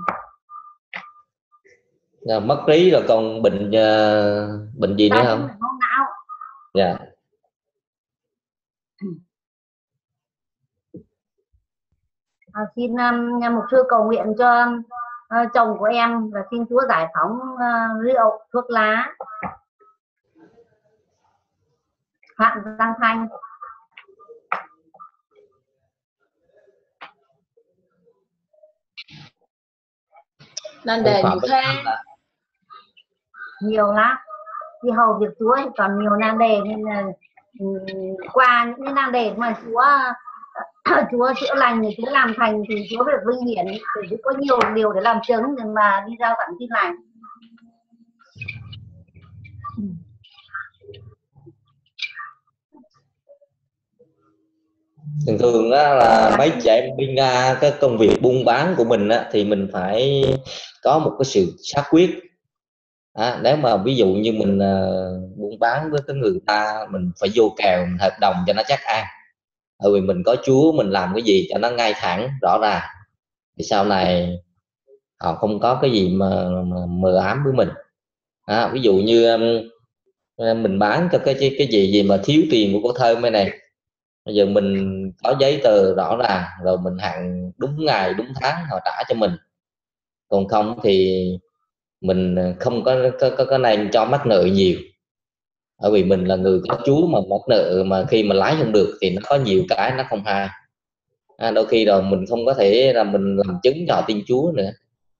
À, mất trí rồi còn bệnh uh, bệnh gì nữa không? Máu não. Dạ. À, xin um, mục sư cầu nguyện cho uh, chồng của em và xin Chúa giải phóng uh, rượu, thuốc lá. Phạm Giang Thanh. Nan đề nhiều thế. Nhiều lắm. Đi hầu việc Chúa thì còn nhiều nan đề, nên là um, qua những cái nan đề mà Chúa Chúa chữa lành thì Chúa làm thành thì Chúa phải vinh hiển, để có nhiều điều để làm chứng để mà đi rao giảng tin lành. Thường thường á, là mấy chị em bên Nga cái công việc buôn bán của mình á, thì mình phải có một cái sự xác quyết. À, nếu mà ví dụ như mình uh, buôn bán với cái người ta, mình phải vô kèo, mình hợp đồng cho nó chắc ăn. Bởi vì mình có Chúa, mình làm cái gì cho nó ngay thẳng rõ ràng thì sau này họ không có cái gì mà, mà mờ ám với mình. À, ví dụ như um, mình bán cho cái cái gì gì mà thiếu tiền của cô Thơm này này, bây giờ mình có giấy tờ rõ ràng rồi mình hạn đúng ngày đúng tháng họ trả cho mình, còn không thì mình không có có, có, có nên cho mắc nợ nhiều. Bởi vì mình là người có Chúa mà mắc nợ mà khi mà lái không được thì nó có nhiều cái nó không hay. À, đôi khi rồi mình không có thể là mình làm chứng cho tin Chúa nữa.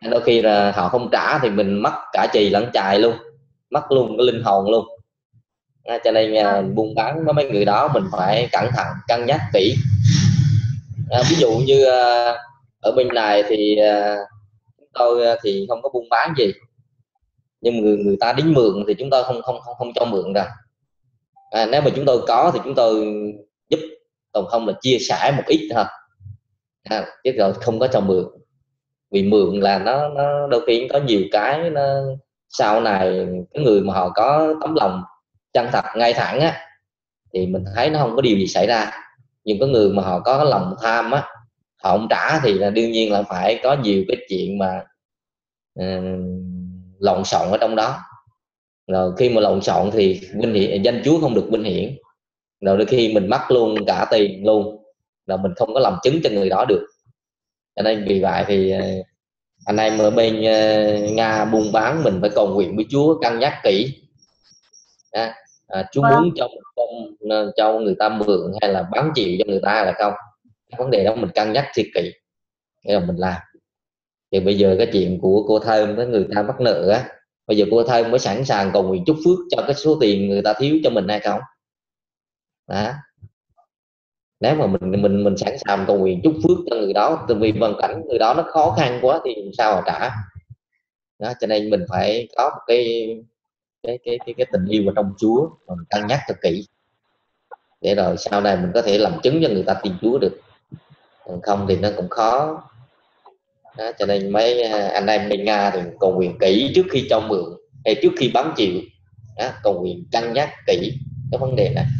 Đôi khi là họ không trả thì mình mất cả chì lẫn chài luôn, mất luôn cái linh hồn luôn. À, cho nên à, buôn bán với mấy người đó mình phải cẩn thận cân nhắc kỹ. À, ví dụ như à, ở bên này thì à, chúng tôi thì không có buôn bán gì, nhưng người người ta đến mượn thì chúng tôi không không không không cho mượn rồi. À, nếu mà chúng tôi có thì chúng tôi giúp, còn không là chia sẻ một ít thôi, à, chứ rồi không có cho mượn. Vì mượn là nó nó đôi khi có nhiều cái nó sau này cái người mà họ có tấm lòng chân thật ngay thẳng á thì mình thấy nó không có điều gì xảy ra, nhưng có người mà họ có lòng tham á, họ không trả thì là đương nhiên là phải có nhiều cái chuyện mà uh, lộn xộn ở trong đó. Rồi khi mà lộn xộn thì vinh hiển, danh Chúa không được vinh hiển, rồi đôi khi mình mất luôn cả tiền luôn, rồi mình không có làm chứng cho người đó được. Cho nên vì vậy thì anh em ở bên uh, Nga buôn bán mình phải cầu nguyện với Chúa, cân nhắc kỹ. À, à, Chúa muốn cho một công cho người ta mượn hay là bán chịu cho người ta hay là không, cái vấn đề đó mình cân nhắc thiệt kỹ để mà mình làm. Thì bây giờ cái chuyện của cô Thơm với người ta mắc nợ á, bây giờ cô Thơm mới sẵn sàng cầu nguyện chúc phước cho cái số tiền người ta thiếu cho mình hay không? Đó. Nếu mà mình mình mình sẵn sàng cầu nguyện chúc phước cho người đó, từ vì hoàn cảnh người đó nó khó khăn quá thì sao mà trả. Đó, cho nên mình phải có một cái cái cái cái, cái tình yêu vào trong Chúa, mình cân nhắc thật kỹ để rồi sau này mình có thể làm chứng cho người ta tin Chúa được, còn không thì nó cũng khó. Đó, cho nên mấy anh em bên Nga thì cầu nguyện kỹ trước khi cho mượn hay trước khi bán chịu. Đó, cầu nguyện cân nhắc kỹ cái vấn đề này.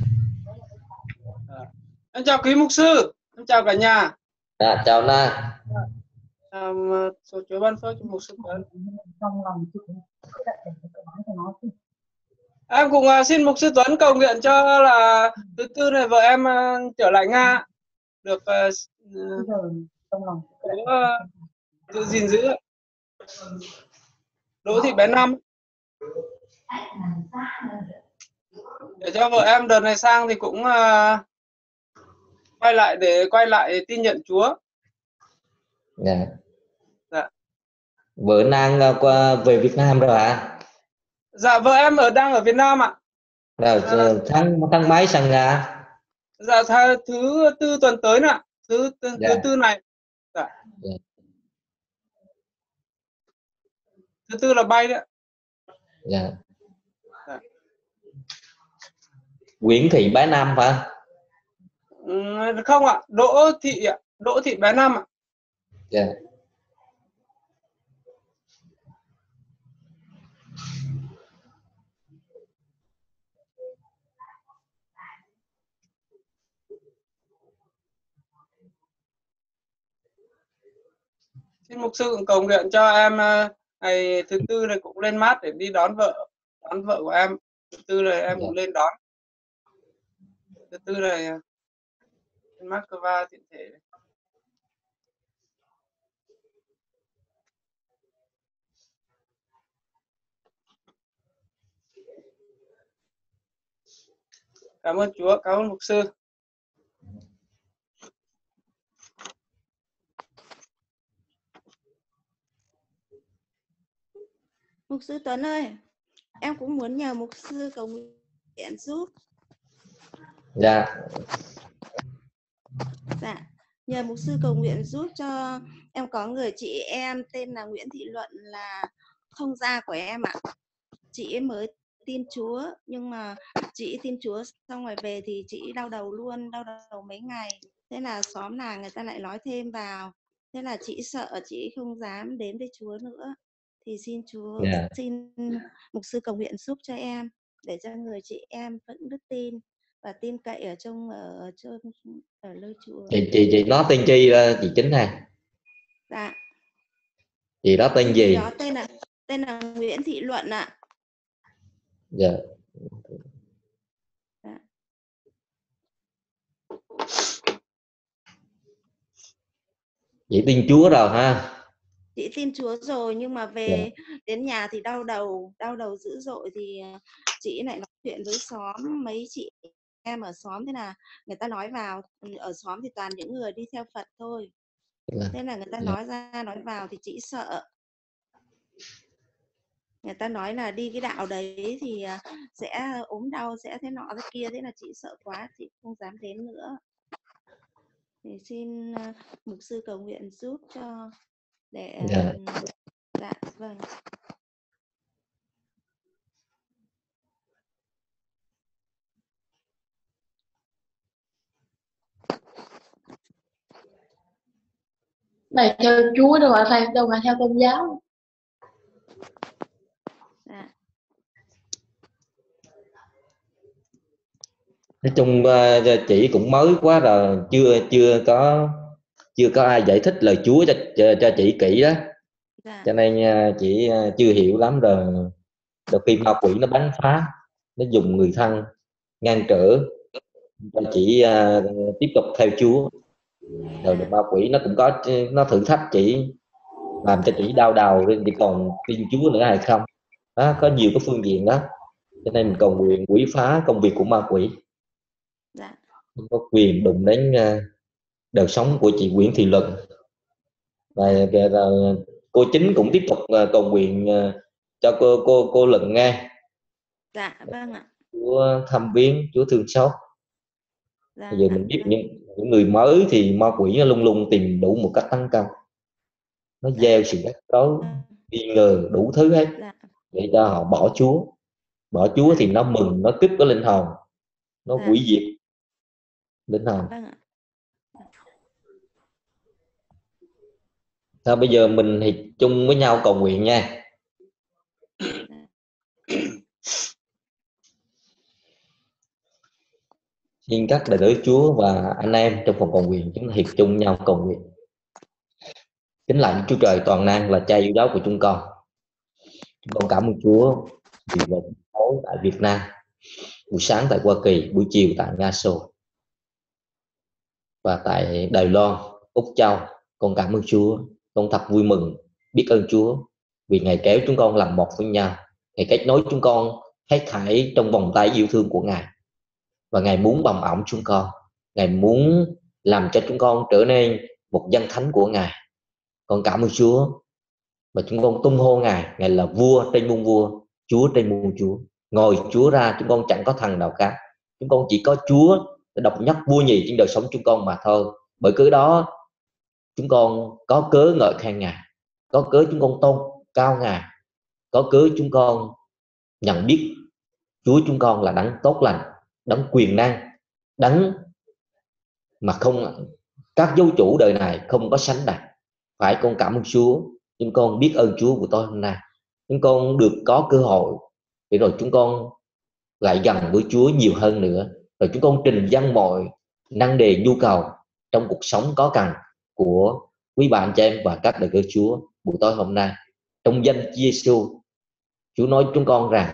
Em chào quý mục sư, em chào cả nhà. À, chào Na. À, số Chúa ban phước cho mục sư Tuấn. Em cũng uh, xin mục sư Tuấn cầu nguyện cho là thứ tư này vợ em uh, trở lại Nga được uh, uh, tự gìn giữ. Đỗ Thị Bé Năm để cho vợ em đợt này sang thì cũng uh, quay lại để quay lại tin nhận Chúa. Dạ. Dạ. Vợ đang qua về Việt Nam rồi hả? À? Dạ vợ em ở đang ở Việt Nam ạ. Rồi à, tháng tháng mấy sang ra? Dạ tháng thứ tư tuần tới nè, thứ thứ, dạ. thứ tư này. Dạ. Dạ. Thứ tư là bay đấy. Dạ. Dạ. Nguyễn Thị Bé Năm phải? Ừ, không ạ, Đỗ Thị ạ, Đỗ Thị Bé Năm ạ. Dạ. Xin mục sư cũng cầu nguyện cho em ngày thứ tư này cũng lên mát để đi đón vợ, đón vợ của em. Thứ tư này em cũng lên đón. Thứ tư này lên Moscow tiện thể. Cảm ơn Chúa, cảm ơn mục sư. Mục sư Tuấn ơi, em cũng muốn nhờ mục sư cầu nguyện giúp. Dạ. Dạ, nhờ mục sư cầu nguyện giúp cho em có người chị em tên là Nguyễn Thị Luận là thông gia của em ạ. Chị ấy mới tin Chúa nhưng mà chị tin Chúa xong rồi về thì chị đau đầu luôn, đau đầu mấy ngày. Thế là xóm làng người ta lại nói thêm vào. Thế là chị sợ, chị không dám đến với Chúa nữa. Thì xin Chúa, yeah. xin mục sư cầu nguyện giúp cho em để cho người chị em vẫn đức tin và tin cậy ở trong ở trong ở nơi chùa. Chị chị chị nói tên chi chị Chính này? Dạ. Chị đó tên gì? Đó tên là tên là Nguyễn Thị Luận ạ. Dạ. Dạ. Chị tin Chúa rồi ha? Chị tin Chúa rồi nhưng mà về yeah. đến nhà thì đau đầu, đau đầu dữ dội thì chị lại nói chuyện với xóm, mấy chị em ở xóm, thế là người ta nói vào, ở xóm thì toàn những người đi theo Phật thôi. Yeah. Thế là người ta yeah. nói ra nói vào thì chị sợ, Người ta nói là đi cái đạo đấy thì à, sẽ ốm đau, sẽ thế nọ thế kia, thế là chị sợ quá, chị không dám đến nữa. Thì xin à, mục sư cầu nguyện giúp cho để à, Dạ. dạ vâng. Này theo Chúa đâu mà thầy, đâu mà theo tôn giáo. Dạ. Nói chung ờ, chị cũng mới quá rồi, chưa chưa có chưa có ai giải thích lời Chúa cho cho, cho chị kỹ đó, Dạ. cho nên ờ, chị ờ, chưa hiểu lắm rồi. Đôi khi ma quỷ nó bắn phá, nó dùng người thân ngăn trở cho chị ờ, tiếp tục theo Chúa. Rồi ma quỷ nó cũng có, nó thử thách chị, làm cho chị đau đầu lên chị còn tin Chúa nữa hay không đó. Có nhiều cái phương diện đó, cho nên mình cầu nguyện quỷ phá công việc của ma quỷ. Dạ. Không có quyền đụng đến uh, đời sống của chị Nguyễn Thị Luận. Và uh, cô Chính cũng tiếp tục uh, cầu nguyện uh, cho cô cô cô Luận nghe. Dạ vâng ạ. Chúa thăm viếng, Chúa thương xót. Dạ, Bây giờ mình biết những, những người mới thì ma quỷ nó luôn luôn tìm đủ một cách tấn công, nó gieo sự rắc rối, nghi ngờ đủ thứ hết để cho họ bỏ Chúa. Bỏ Chúa thì nó mừng, nó kích cái linh hồn, nó hủy diệt linh hồn. Thôi bây giờ mình thì chung với nhau cầu nguyện nha. Xin các đại đứa Chúa và anh em trong phòng cầu nguyện chúng ta hiệp chung nhau cầu nguyện. Kính lạy Chúa Trời toàn năng là Cha yêu dấu của chúng con. Chúng con cảm ơn Chúa vì một tối tại Việt Nam, buổi sáng tại Hoa Kỳ, buổi chiều tại Nga Xô và tại Đài Loan, Úc Châu. Con cảm ơn Chúa, con thật vui mừng, biết ơn Chúa vì Ngài kéo chúng con làm một với nhau, Ngài kết nối chúng con hết thảy trong vòng tay yêu thương của Ngài. Và Ngài muốn bồng ẵm chúng con, Ngài muốn làm cho chúng con trở nên một dân thánh của Ngài. Con cảm ơn Chúa và chúng con tung hô Ngài, Ngài là vua trên muôn vua, Chúa trên muôn Chúa. Ngồi Chúa ra chúng con chẳng có thằng nào khác, chúng con chỉ có Chúa độc nhất vua nhì trên đời sống chúng con mà thôi. Bởi cớ đó chúng con có cớ ngợi khen Ngài, có cớ chúng con tôn cao Ngài, có cớ chúng con nhận biết Chúa chúng con là đấng tốt lành, đấng quyền năng, đấng mà không các dấu chủ đời này không có sánh bằng. Phải, con cảm ơn Chúa. Chúng con biết ơn Chúa của tôi hôm nay. Chúng con được có cơ hội để rồi chúng con lại gần với Chúa nhiều hơn nữa. Rồi chúng con trình dâng mọi năng đề nhu cầu trong cuộc sống có cần của quý bạn chị em và các đại cơ Chúa buổi tối hôm nay. Trong danh Chúa Giêsu, Chúa nói chúng con rằng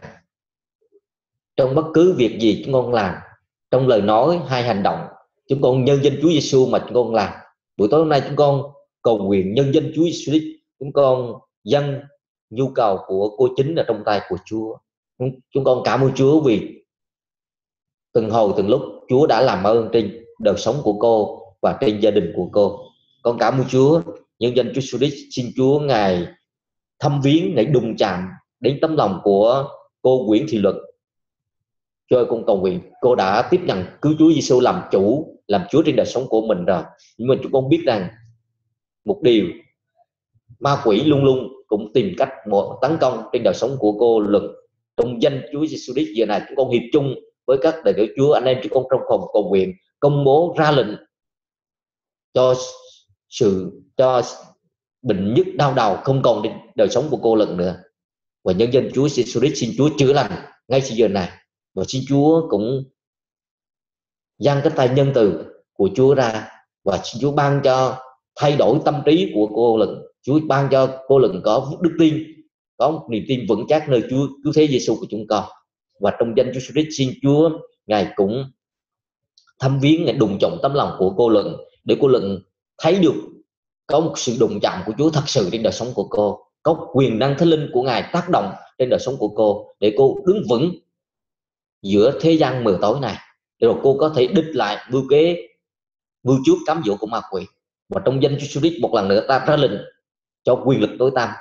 trong bất cứ việc gì chúng con làm, trong lời nói hay hành động, chúng con nhân danh Chúa Giêsu mà chúng con làm. Buổi tối hôm nay chúng con cầu nguyện nhân danh Chúa Giêsu, chúng con dâng nhu cầu của cô Chính ở trong tay của Chúa. Chúng con cảm ơn Chúa vì từng hồi từng lúc Chúa đã làm ơn trên đời sống của cô và trên gia đình của cô. Con cảm ơn Chúa nhân danh Chúa Giêsu, xin Chúa Ngài thăm viếng, Ngài đụng chạm đến tấm lòng của cô Nguyễn Thị Luật. Cho con cầu nguyện cô đã tiếp nhận cứu Chúa Giêsu làm chủ, làm Chúa trên đời sống của mình rồi. Nhưng mà chúng con biết rằng một điều, ma quỷ luôn luôn cũng tìm cách một tấn công trên đời sống của cô Luật. Trong danh Chúa Giêsu Christ giờ này chúng con hiệp chung với các đại biểu Chúa, anh em chúng con trong phòng cầu nguyện công bố ra lệnh cho sự cho bệnh nhức đau đầu không còn trên đời sống của cô Luật nữa. Và nhân danh Chúa Giêsu Christ xin Chúa chữa lành ngay giờ này. Và xin Chúa cũng dâng cái tay nhân từ của Chúa ra, và xin Chúa ban cho thay đổi tâm trí của cô Luận. Chúa ban cho cô Luận có đức tin, có một niềm tin vững chắc nơi Chúa cứu thế Giêsu của chúng con. Và trong danh Chúa Christ xin Chúa Ngài cũng thăm viếng, Ngài đụng chạm tấm lòng của cô Luận để cô Luận thấy được có một sự đụng chạm của Chúa thật sự trên đời sống của cô, có quyền năng thánh linh của Ngài tác động trên đời sống của cô để cô đứng vững giữa thế gian mờ tối này, để rồi cô có thể địch lại mưu kế mưu trước cám dỗ của ma quỷ. Và trong danh Chúa Christ một lần nữa ta ra lệnh cho quyền lực tối tăm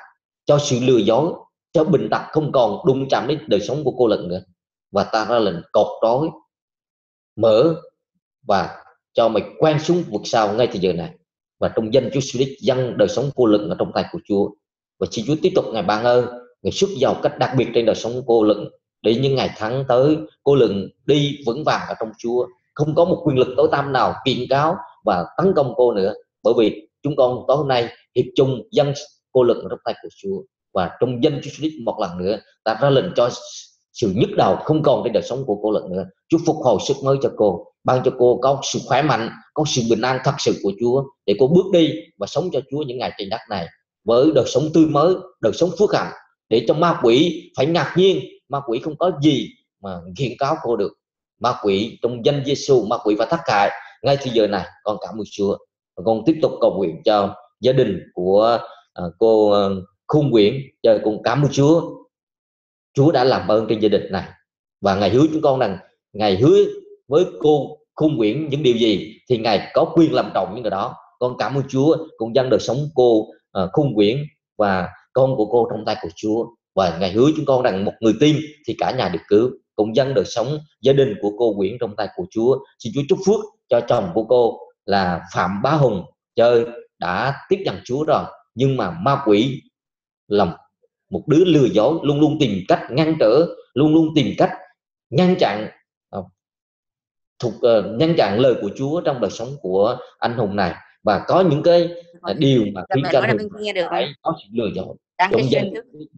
cho sự lừa dối, cho bệnh tật không còn đụng chạm đến đời sống của cô lần nữa. Và ta ra lệnh cột trói, mở và cho mày quăng xuống vực sâu ngay từ giờ này. Và trong danh Chúa Jesus dâng đời sống cô Lựng ở trong tay của Chúa. Và xin Chúa tiếp tục Ngài ban ơn, Ngài xuất giàu cách đặc biệt trên đời sống của cô Lựng, để những ngày tháng tới cô Lựng đi vững vàng ở trong Chúa, không có một quyền lực tối tăm nào kiện cáo và tấn công cô nữa. Bởi vì chúng con tối hôm nay hiệp chung dâng cô Lựng ở trong tay của Chúa. Và trong danh Chúa Jesus một lần nữa ta ra lệnh cho sự nhức đầu không còn trên đời sống của cô Lựng nữa. Chúa phục hồi sức mới cho cô, ban cho cô có sự khỏe mạnh, có sự bình an thật sự của Chúa, để cô bước đi và sống cho Chúa những ngày trên đất này với đời sống tươi mới, đời sống phước hạnh, để cho ma quỷ phải ngạc nhiên. Ma quỷ không có gì mà kiện cáo cô được. Ma quỷ trong danh Giêsu, ma quỷ phải thất hại ngay từ giờ này. Con cảm ơn Chúa. Và con tiếp tục cầu nguyện cho gia đình của uh, cô uh, Khung Nguyễn. Chờ con cảm ơn Chúa. Chúa đã làm ơn trên gia đình này, và Ngài hứa chúng con rằng Ngài hứa với cô Khung Nguyễn những điều gì thì Ngài có quyền làm trọn những điều đó. Con cảm ơn Chúa. Con dâng đời sống cô uh, Khung Nguyễn và con của cô trong tay của Chúa. Và Ngài hứa chúng con rằng một người tin thì cả nhà được cứu. Cùng dâng đời sống gia đình của cô Nguyễn trong tay của Chúa. Xin Chúa chúc phước cho chồng của cô là Phạm Bá Hùng, chơi đã tiếp nhận Chúa rồi, nhưng mà ma quỷ làm một đứa lừa dối, luôn luôn tìm cách ngăn trở, luôn luôn tìm cách ngăn chặn uh, thuộc uh, ngăn chặn lời của Chúa trong đời sống của anh Hùng này. Và có những cái uh, điều mà khiến cho anh Hùng phải có sự lừa dối. Trong danh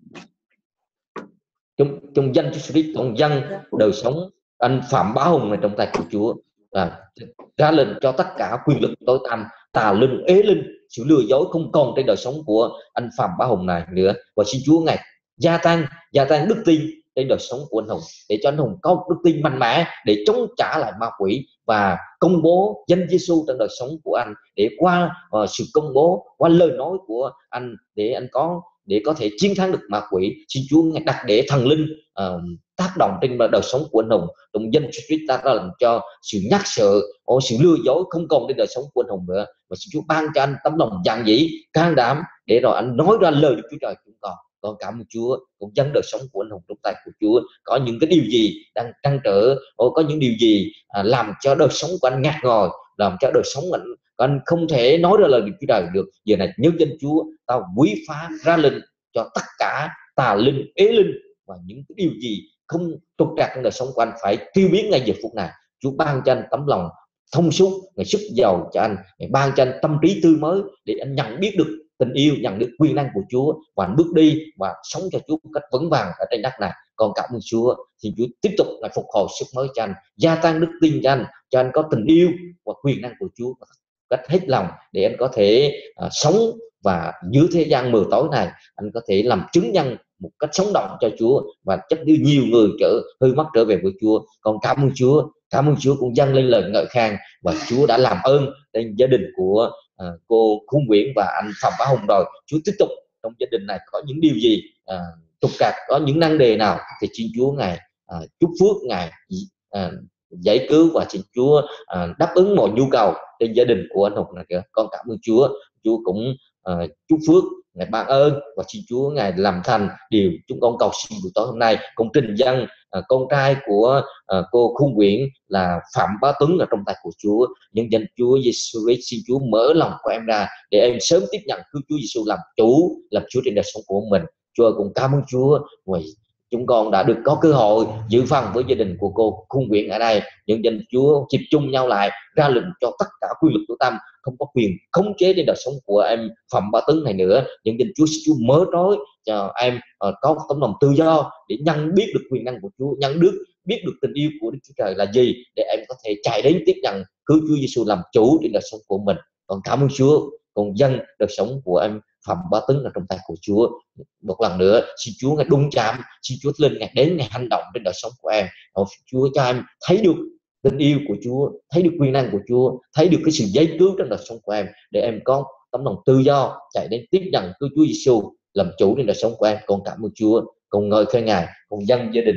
trong, trong danh Chúa Christ, trong dân đời sống anh Phạm Bá Hùng này trong tay của Chúa, à, ra lệnh cho tất cả quyền lực tối tăm, tà linh, ế linh, sự lừa dối không còn trên đời sống của anh Phạm Bá Hùng này nữa. Và xin Chúa Ngài gia tăng gia tăng đức tin trên đời sống của anh Hùng, để cho anh Hùng có đức tin mạnh mẽ để chống trả lại ma quỷ và công bố danh Giêsu trong đời sống của anh, để qua uh, sự công bố, qua lời nói của anh, để anh có để có thể chiến thắng được ma quỷ. Xin Chúa Ngài đặt để thần linh uh, tác động trên đời sống của anh Hùng. Trong danh Chúa Christ ta ra lệnh cho sự nhắc sợ, ô, sự lừa dối không còn trên đời sống của anh Hùng nữa. Và xin Chúa ban cho anh tấm lòng dạn dĩ, can đảm, để rồi anh nói ra lời Đức Chúa Trời chúng con. Con cảm ơn Chúa. Con dâng đời sống của anh Hùng trong tay của Chúa. Có những cái điều gì đang trăn trở, ô, có những điều gì à, làm cho đời sống của anh ngạt ngòi, làm cho đời sống anh anh không thể nói ra lời Đức Chúa Trời được. Giờ này nhớ danh Chúa, tao quý phá ra lệnh cho tất cả tà linh, ế linh và những cái điều gì không trục trặc trong đời sống của anh phải tiêu biến ngay giờ phút này. Chúa ban cho anh tấm lòng thông suốt, Ngài sức giàu cho anh, Ngài ban cho anh tâm trí tươi mới để anh nhận biết được tình yêu, nhận được quyền năng của Chúa và anh bước đi và sống cho Chúa một cách vững vàng ở trên đất này. Con cảm ơn Chúa. Thì Chúa tiếp tục Ngài phục hồi sức mới cho anh, gia tăng đức tin cho anh, cho anh có tình yêu và quyền năng của Chúa cách hết lòng, để anh có thể uh, sống và dưới thế gian mờ tối này anh có thể làm chứng nhân một cách sống động cho Chúa, và chắc như nhiều người trở hơi mất trở về với Chúa. Con cảm ơn Chúa, cảm ơn Chúa. Cũng dâng lên lời ngợi khen và Chúa đã làm ơn đến gia đình của uh, cô Khung Nguyễn và anh Phạm Bá Hùng rồi. Chúa tiếp tục trong gia đình này có những điều gì uh, trục trặc, có những năng đề nào thì xin Chúa Ngài uh, chúc phước, Ngài uh, giải cứu, và xin Chúa uh, đáp ứng mọi nhu cầu trên gia đình của anh Hùng này kìa. Con cảm ơn Chúa. Chúa cũng uh, chúc phước, Ngài ban ơn, và xin Chúa Ngài làm thành điều chúng con cầu xin buổi tối hôm nay. Con trình dân uh, con trai của uh, cô Khung Nguyễn là Phạm Bá Tuấn ở trong tay của Chúa. Nhưng danh Chúa Giêsu Christ, xin Chúa mở lòng của em ra để em sớm tiếp nhận cứu Chúa Giêsu làm chủ, làm Chúa trên đời sống của mình. Chúa cũng cảm ơn Chúa. Vậy chúng con đã được có cơ hội dự phần với gia đình của cô Khung Nguyễn ở đây. Nhưng danh Chúa chịp chung nhau lại, ra lệnh cho tất cả quyền lực tối tăm không có quyền khống chế trên đời sống của em Phạm Bá Tuấn này nữa. Nhưng danh Chúa, Chúa mở trói cho em uh, có tấm lòng tự do để nhận biết được quyền năng của Chúa, nhận được biết được tình yêu của Đức Chúa Trời là gì, để em có thể chạy đến tiếp nhận cứu Chúa Giêsu làm chủ trên đời sống của mình. Còn cảm ơn Chúa. Còn dân đời sống của em Phạm Bá Tuấn là trong tay của Chúa. Một lần nữa xin Chúa Ngài đụng chạm, xin Chúa lên Ngài đến Ngài hành động trên đời sống của em. Chúa cho em thấy được tình yêu của Chúa, thấy được quyền năng của Chúa, thấy được cái sự giải cứu trong đời sống của em, để em có tấm lòng tự do chạy đến tiếp nhận cứu Chúa Giêsu làm chủ trên đời sống của em. Con cảm ơn Chúa, con ngợi khen Ngài. Con dâng gia đình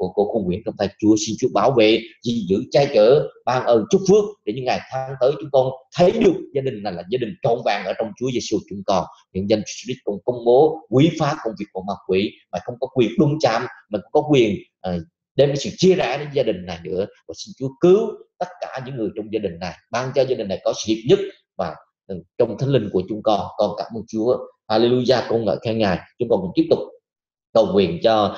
của cô con Nguyễn trong tay Chúa. Xin Chúa bảo vệ, gìn giữ, che chở, ban ơn, chúc phước để những ngày tháng tới chúng con thấy được gia đình này là gia đình trọn vẹn ở trong Chúa Giêsu chúng con. Những danh Christ cùng công bố quý phá công việc của ma quỷ mà không có quyền đụng chạm, mà không có quyền uh, đem cái sự chia rẽ đến gia đình này nữa. Và xin Chúa cứu tất cả những người trong gia đình này, ban cho gia đình này có sự hiệp nhất và uh, trong thánh linh của chúng con. Con cảm ơn Chúa. Hallelujah, con ngợi khen Ngài. Chúng con cũng tiếp tục cầu nguyện cho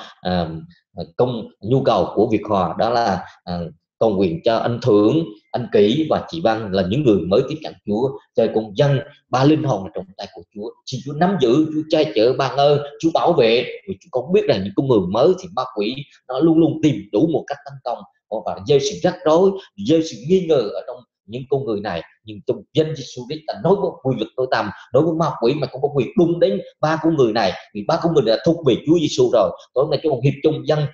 uh, công nhu cầu của Việt Hòa, đó là uh, cầu nguyện cho anh Thưởng, anh Kỷ và chị Văn là những người mới tiếp nhận Chúa. Trời con dân ba linh hồn là trong tay của Chúa. Xin Chúa nắm giữ, Chúa che chở, ban ơn, Chúa bảo vệ. Vì chúng con biết rằng những con người mới thì ma quỷ nó luôn luôn tìm đủ một cách tấn công và gieo sự rắc rối, gieo sự nghi ngờ ở trong những con người này. Nhưng trong danh Giêsu Christ ta nói với quyền lực tối tăm, nói với ma quỷ mà không có quyền đụng đến ba con người này, vì ba con người đã thuộc về Chúa Giêsu rồi. Tối nay chúng con hiệp chung dân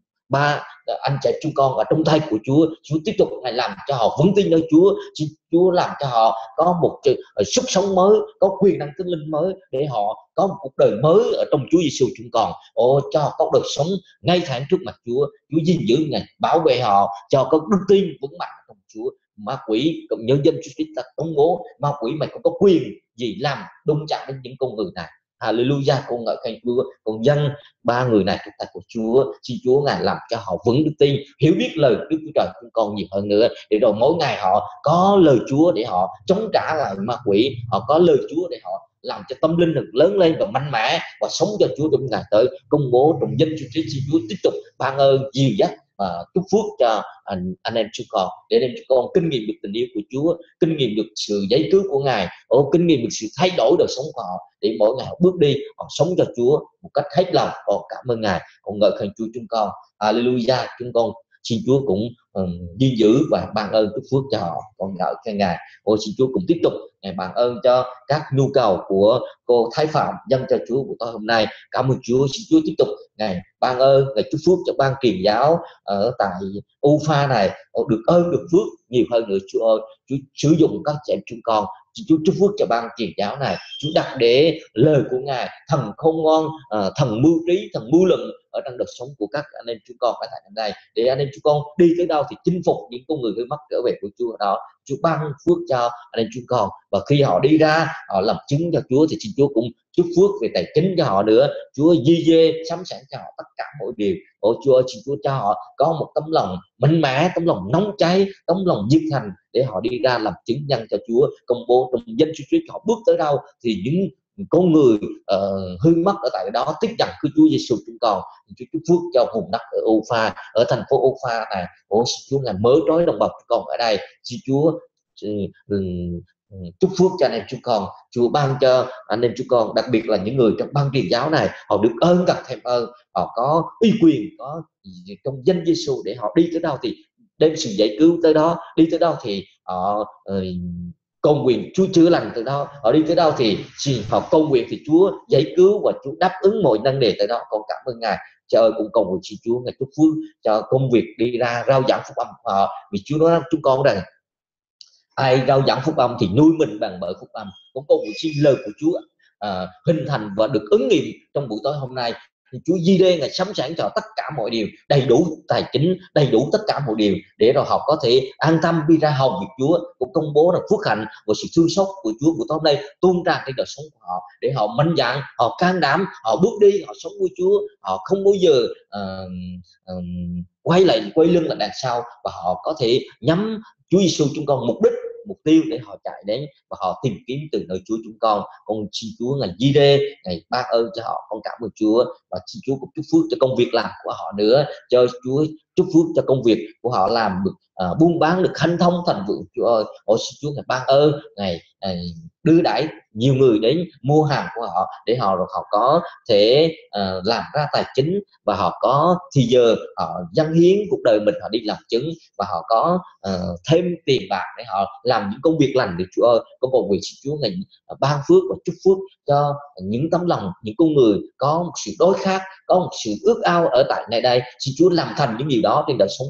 ba anh chị chúng con ở trong tay của Chúa. Chúa tiếp tục Ngài làm cho họ vững tin nơi Chúa. Xin Chúa làm cho họ có một sức sống mới, có quyền năng tinh linh mới, để họ có một cuộc đời mới ở trong Chúa Giêsu chúng con. Ô, cho họ có đời sống ngay thẳng trước mặt Chúa. Chúa gìn giữ Ngài, bảo vệ họ, cho có đức tin vững mạnh trong Chúa. Ma quỷ cũng nhân dân Chúa ta công bố ma quỷ mày không có quyền gì làm đụng chạm đến những con người này. Hallelujah, con ngợi khen Chúa. Con dân ba người này trong tay của Chúa. Xin Chúa Ngài làm cho họ vững đức tin, hiểu biết lời Đức Chúa Trời của con nhiều hơn nữa, để rồi mỗi ngày họ có lời Chúa để họ chống trả lại ma quỷ, họ có lời Chúa để họ làm cho tâm linh được lớn lên và mạnh mẽ và sống cho Chúa trong ngày tới. Công bố trong danh Chúa Christ, xin Chúa tiếp tục ban ơn dìu dắt và chúc phước cho anh, anh em chúng con, để anh em chúng con kinh nghiệm được tình yêu của Chúa, kinh nghiệm được sự giải cứu của Ngài, ô, kinh nghiệm được sự thay đổi đời sống của họ, để mỗi ngày họ bước đi, họ sống cho Chúa một cách hết lòng. Con cảm ơn Ngài, con ngợi khen Chúa chúng con. Hallelujah, chúng con xin Chúa cũng um, gìn giữ và ban ơn chúc phước cho họ. Con ngợi khen Ngài. Ô, xin Chúa cũng tiếp tục Ngài ban ơn cho các nhu cầu của cô Thái Phạm dâng cho Chúa của tôi hôm nay. Cảm ơn Chúa. Xin Chúa tiếp tục Ngài ban ơn, Ngài chúc phước cho ban truyền giáo ở tại u pha này, ô, được ơn được phước nhiều hơn nữa. Chúa ơi, Chúa sử dụng các trẻ chúng con. Xin Chúa chúc phước cho ban truyền giáo này. Chúa đặt để lời của Ngài thần khôn ngoan, uh, thần mưu trí, thần mưu luận ở trong đời sống của các anh em chúng con ở tại đây, để anh em chúng con đi tới đâu thì chinh phục những con người hơi mắc trở về của Chúa đó. Chúa ban phước cho anh em chúng con, và khi họ đi ra họ làm chứng cho Chúa thì xin Chúa cũng chúc phước về tài chính cho họ nữa. Chúa di dê sắm sẵn cho họ tất cả mọi điều. Ôi Chúa ơi, xin Chúa cho họ có một tấm lòng mạnh mẽ, tấm lòng nóng cháy, tấm lòng nhiệt thành để họ đi ra làm chứng nhân cho Chúa, công bố trong danh Chúa Christ. Họ bước tới đâu thì những con người uh, hư mất ở tại đó tiếp nhận của Chúa Giêsu chúng con. Chúa chúc phước cho vùng đất ở Ufa, ở thành phố Ufa này. Ôi xin Chúa Ngài mới trói đồng bào chúng con ở đây. Xin Chúa uh, chúc phước cho anh em chúng con. Chúa ban cho anh em chúng con, đặc biệt là những người trong ban truyền giáo này, họ được ơn gặp thêm ơn, họ có uy quyền, có trong danh Giêsu để họ đi tới đâu thì đem sự giải cứu tới đó, đi tới đâu thì họ uh, cầu nguyện Chúa chữa lành từ đó, họ đi tới đâu thì họ cầu nguyện thì Chúa giải cứu và Chúa đáp ứng mọi năng đề tới đó. Con cảm ơn Ngài. Trời ơi, cũng cầu nguyện xin Chúa Ngài chúc phước cho công việc đi ra rao giảng phúc âm của họ, vì Chúa nói chúng con rằng ai rao giảng phúc âm thì nuôi mình bằng bởi phúc âm. Cũng cầu nguyện xin lời của Chúa à, hình thành và được ứng nghiệm trong buổi tối hôm nay. Thì Chúa di đê Ngài sắm sẵn cho tất cả mọi điều, đầy đủ tài chính, đầy đủ tất cả mọi điều, để rồi họ có thể an tâm đi ra hầu việc Chúa. Cũng công bố là phước hạnh và sự thương xót của Chúa buổi tối hôm nay tuôn tràn trên đời sống của họ, để họ mạnh dạn, họ can đảm, họ bước đi, họ sống với Chúa, họ không bao giờ uh, uh, quay lại quay lưng là đằng sau, và họ có thể nhắm Chúa Giêsu chúng con mục đích, mục tiêu để họ chạy đến và họ tìm kiếm từ nơi Chúa chúng con. Con xin Chúa Ngài di đê, Ngài ban ơn cho họ. Con cảm ơn Chúa, và xin Chúa cũng chúc phước cho công việc làm của họ nữa, cho Chúa chúc phước cho công việc của họ làm được uh, buôn bán được hanh thông thành vượng. Chúa ơi, ôi xin Chúa Ngài ban ơn, Ngài uh, đưa đẩy nhiều người đến mua hàng của họ, để họ rồi họ có thể uh, làm ra tài chính, và họ có thì giờ họ dâng hiến cuộc đời mình, họ đi làm chứng, và họ có uh, thêm tiền bạc để họ làm những công việc lành. Được Chúa ơi, con cầu nguyện xin Chúa Ngài uh, ban phước và chúc phước cho những tấm lòng, những con người có một sự đối khác, có một sự ước ao ở tại nơi đây. Xin Chúa làm thành những điều đó trên đời sống của họ.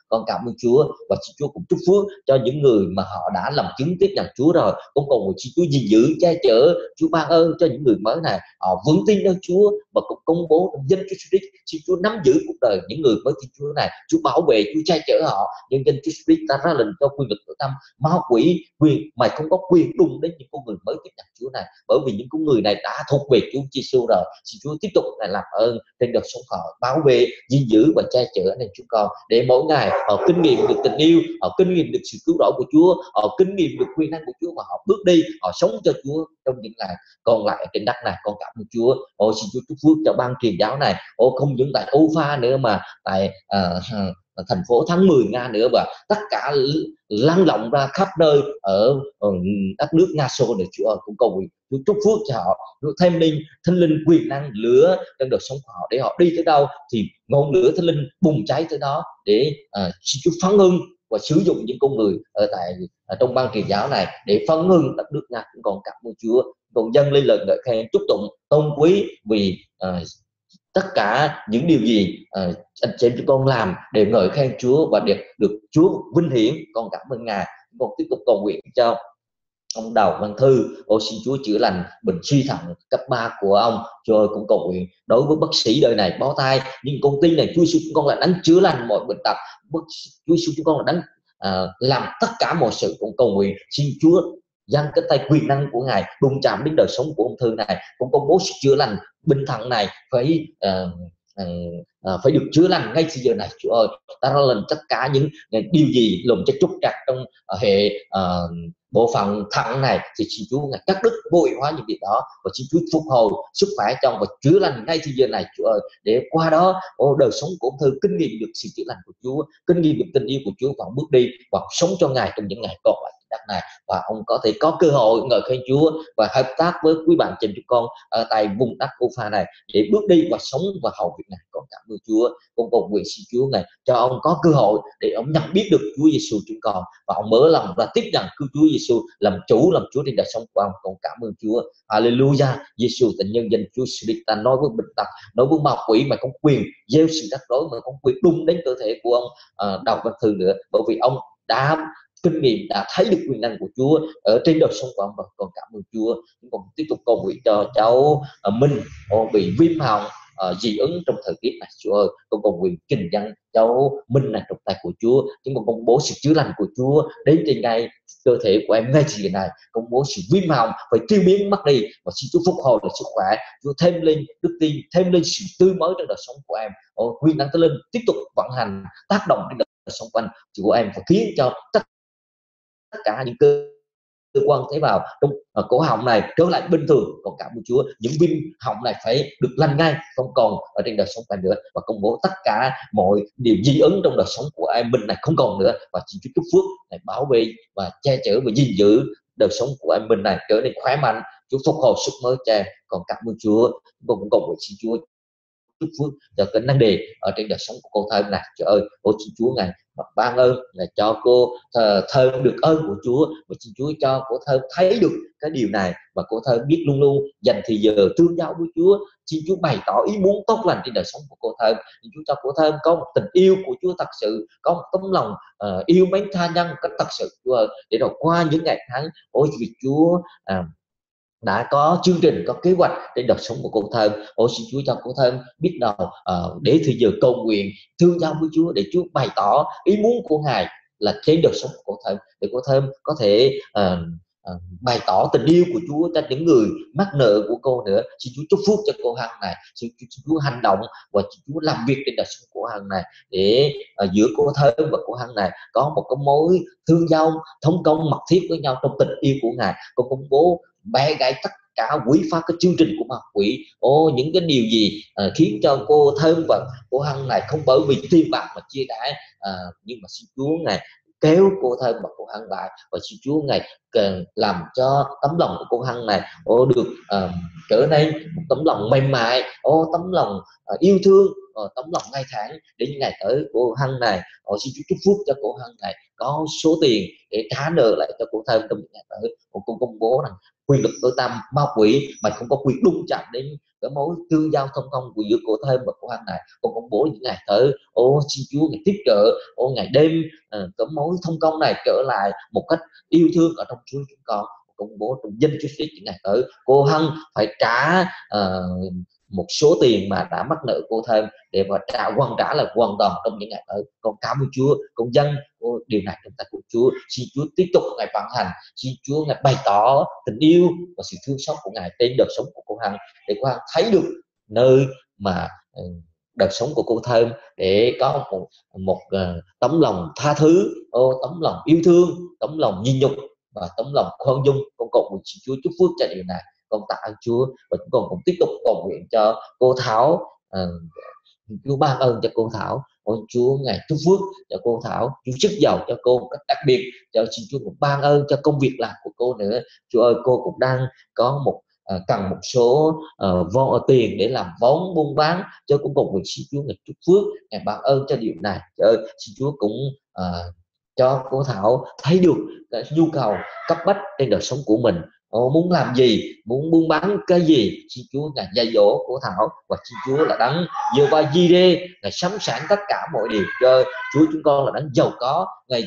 con cảm ơn Chúa, và xin Chúa cũng chúc phước cho những người mà họ đã làm chứng tiếp nhận Chúa rồi. Con cầu nguyện xin Chúa gìn giữ che chở, Chúa ban ơn cho những người mới này họ vững tin nơi Chúa và cũng công bố trong danh Chúa Christ. Xin Chúa nắm giữ cuộc đời những người mới tin Chúa này, Chúa bảo vệ, Chúa che chở họ. Nhưng danh Chúa Christ ta ra lệnh cho quyền lực của tâm ma quỷ quyền mày không có quyền đụng đến những con người mới tiếp nhận Chúa này, bởi vì những con người này đã thuộc về Chúa Giêsu rồi. Xin Chúa tiếp tục này làm ơn trên đời sống họ, bảo vệ, gìn giữ và che chở anh em chúng con, để mỗi ngày họ kinh nghiệm được tình yêu, họ kinh nghiệm được sự cứu rỗi của Chúa, họ kinh nghiệm được quyền năng của Chúa, và họ bước đi, họ sống cho Chúa trong những ngày còn lại ở trên đất này. Con cảm ơn Chúa. Ô xin Chúa chúc phước cho ban truyền giáo này, ô không những tại Ufa nữa mà tại uh, thành phố tháng mười Nga nữa, và tất cả lan rộng ra khắp nơi ở, ở đất nước Nga Xô để Chúa ơi, cũng cầu nguyện Chúa chúc phước cho họ, Chúa thêm linh thánh linh quyền năng lửa trong đời sống của họ, để họ đi tới đâu thì ngọn lửa thánh linh bùng cháy tới đó, để uh, xin Chúa phấn hưng và sử dụng những con người ở tại ở trong ban truyền giáo này để phấn hưng đất nước Nga. Cũng còn cảm ơn Chúa, còn dâng lên lời ngợi khen chúc tụng tôn quý vì uh, tất cả những điều gì uh, anh chị em chúng con làm để ngợi khen Chúa và được được Chúa vinh hiển. Con cảm ơn Ngài. Con tiếp tục cầu nguyện cho ông Đào Văn Thư, ô xin Chúa chữa lành bệnh suy thận cấp ba của ông. Chúa ơi, cũng cầu nguyện đối với bác sĩ đời này bó tay, nhưng công ty này Chúa xin chúng con là đánh chữa lành mọi bệnh tật. Chúa xin chúng con là đánh uh, làm tất cả mọi sự. Cũng cầu nguyện xin Chúa dâng cái tay quyền năng của Ngài đụng chạm đến đời sống của ông Thư này, cũng công bố sự chữa lành bệnh thận này phải uh, uh, uh, phải được chữa lành ngay bây giờ này. Chúa ơi, ta ra lần tất cả những điều gì lùm cho trục trặc trong uh, hệ uh, bộ phận thận này thì xin Chúa Ngài cắt đứt vô hiệu hóa những việc đó, và xin Chúa phục hồi sức khỏe trong và chữa lành ngay bây giờ này. Chúa ơi, để qua đó ô, đời sống của ông Thư kinh nghiệm được sự chữa lành của Chúa, kinh nghiệm được tình yêu của Chúa, và bước đi và sống cho Ngài trong những ngày còn lại đất này, và ông có thể có cơ hội ngợi khen Chúa và hợp tác với quý bạn chị em chúng con ở tại vùng đất Ufa này để bước đi và sống và hầu việc này. Con cảm ơn Chúa. Con cầu nguyện xin Chúa Ngài cho ông có cơ hội để ông nhận biết được Chúa Giêsu chúng con, và ông mở lòng và tiếp nhận cứu Chúa Giêsu làm chủ làm Chúa trên đời sống của ông. Con cảm ơn Chúa. Hallelujah. Giêsu tình nhân danh Chúa Christ, ta nói với bệnh tật, nói với ma quỷ mà không quyền gieo sự rắc rối, mà không quyền đụng đến cơ thể của ông uh, Đào Văn Thư nữa, bởi vì ông đã kinh nghiệm, đã thấy được quyền năng của Chúa ở trên đời sống của ông. Và con cảm ơn Chúa. Chúng con tiếp tục cầu nguyện cho cháu uh, Minh oh, bị viêm họng uh, dị ứng trong thời tiết này. Chúa ơi, con cầu nguyện trình dân cháu Minh này trong tay của Chúa. Chúng con công bố sự chữa lành của Chúa đến trên ngay cơ thể của em ngay giờ này, công bố sự viêm họng phải tiêu biến mất đi, và xin Chúa phục hồi được sức khỏe. Chúa thêm lên đức tin, thêm lên sự tươi mới trong đời sống của em. Oh, quyền năng Thánh Linh tiếp tục vận hành tác động trên đời sống của anh của em, và khiến cho tất tất cả những cơ cơ quan tế bào trong uh, cổ họng này trở lại bình thường. Còn cảm ơn Chúa, những viêm họng này phải được lành ngay, không còn ở trên đời sống của em nữa, và công bố tất cả mọi điều dị ứng trong đời sống của em Minh này không còn nữa, và xin Chúa chúc phước này bảo vệ và che chở và gìn giữ đời sống của em Minh này trở nên khỏe mạnh. Chúa phục hồi sức mới cha. Còn cảm ơn Chúa. Con cũng cầu nguyện xin Chúa chúc phước cho cái năng đề ở trên đời sống của cô Thơm này. Trời ơi, ôi xin Chúa Ngài ban ơn là cho cô Thơm được ơn của Chúa, và xin Chúa cho cô Thơm thấy được cái điều này, và cô Thơm biết luôn luôn dành thì giờ tương giao với Chúa. Xin Chúa bày tỏ ý muốn tốt lành trên đời sống của cô Thơm. Xin Chúa cho cô Thơm có một tình yêu của Chúa thật sự, có một tấm lòng uh, yêu mến tha nhân cách thật sự, Chúa ơi, để rồi qua những ngày tháng, ôi vì Chúa uh, đã có chương trình, có kế hoạch để đời sống của cô Thơm. Ôi xin Chúa cho cô Thơm biết nào uh, để thì giờ cầu nguyện thương giao với Chúa, để Chúa bày tỏ ý muốn của Ngài là trên đời sống của cô Thơm, để cô Thơm có thể uh, uh, bày tỏ tình yêu của Chúa cho những người mắc nợ của cô nữa. Xin Chúa chúc phước cho cô Hằng này, xin Chúa hành động và xin Chúa làm việc trên đời sống của Hằng này, để uh, giữa cô Thơm và cô Hằng này có một cái mối thương giao thông công mật thiết với nhau trong tình yêu của Ngài. Con công bố bẻ gãy tất cả quỷ phá cái chương trình của ma quỷ. Ô, những cái điều gì uh, khiến cho cô Thơm và cô Hằng này không bởi vì tiền bạc mà chia rẽ, uh, nhưng mà xin Chúa Ngài kéo cô Thơm và cô Hằng lại, và xin Chúa Ngài làm cho tấm lòng của cô Hằng này ô được uh, trở nên một tấm lòng mềm mại, ô tấm lòng uh, yêu thương, uh, tấm lòng ngay thẳng để những ngày tới cô Hằng này ô, xin Chúa chúc phước cho cô Hằng này có số tiền để trả nợ lại cho cô Thơm trong những ngày tới. Cô công bố rằng quyền lực tối tăm ma quỷ mà không có quyền đụng chạm đến cái mối tương giao thông công của giữa cô Thơm và cô Hằng này. Cô công bố những ngày tới ô xin Chúa ngày tiếp trợ ô ngày đêm uh, cái mối thông công này trở lại một cách yêu thương ở trong Chúa chúng con. Công bố trong danh Chúa Christ những ngày tới cô Hằng phải trả uh, một số tiền mà đã mắc nợ cô Thơm để mà trả hoàn trả là hoàn toàn trong những ngày tới. Con cảm ơn Chúa, con dân điều này trong tay của Chúa. Xin Chúa tiếp tục ngày vận hành, xin Chúa ngày bày tỏ tình yêu và sự thương xót của Ngài trên đời sống của cô Hằng, để cô Hằng thấy được nơi mà đời sống của cô Thơm để có một, một uh, tấm lòng tha thứ, ô, tấm lòng yêu thương, tấm lòng nhịn nhục và tấm lòng khoan dung. Con cầu nguyện xin Chúa chúc phước cho điều này. Con tạ ơn Chúa và chúng con cũng tiếp tục cầu nguyện cho cô Thảo. Uh, Chúa ban ơn cho cô Thảo, ôi Chúa ngài chúc phước cho cô Thảo, Chúa sức giàu cho cô một cách đặc biệt. Cho xin Chúa cũng ban ơn cho công việc làm của cô nữa. Chúa ơi, cô cũng đang có một uh, cần một số uh, vốn tiền để làm vốn buôn bán, cho cũng cầu nguyện xin Chúa ngài chúc phước, ngài ban ơn cho điều này. Trời ơi, xin Chúa cũng uh, cho cô Thảo thấy được cái nhu cầu cấp bách trên đời sống của mình. Ồ, muốn làm gì, muốn buôn bán cái gì, xin Chúa ngài dạy dỗ cô Thảo, và xin Chúa là đấng giơ vai di đê, ngài sắm sẵn tất cả mọi điều cho Chúa chúng con là đấng giàu có, ngài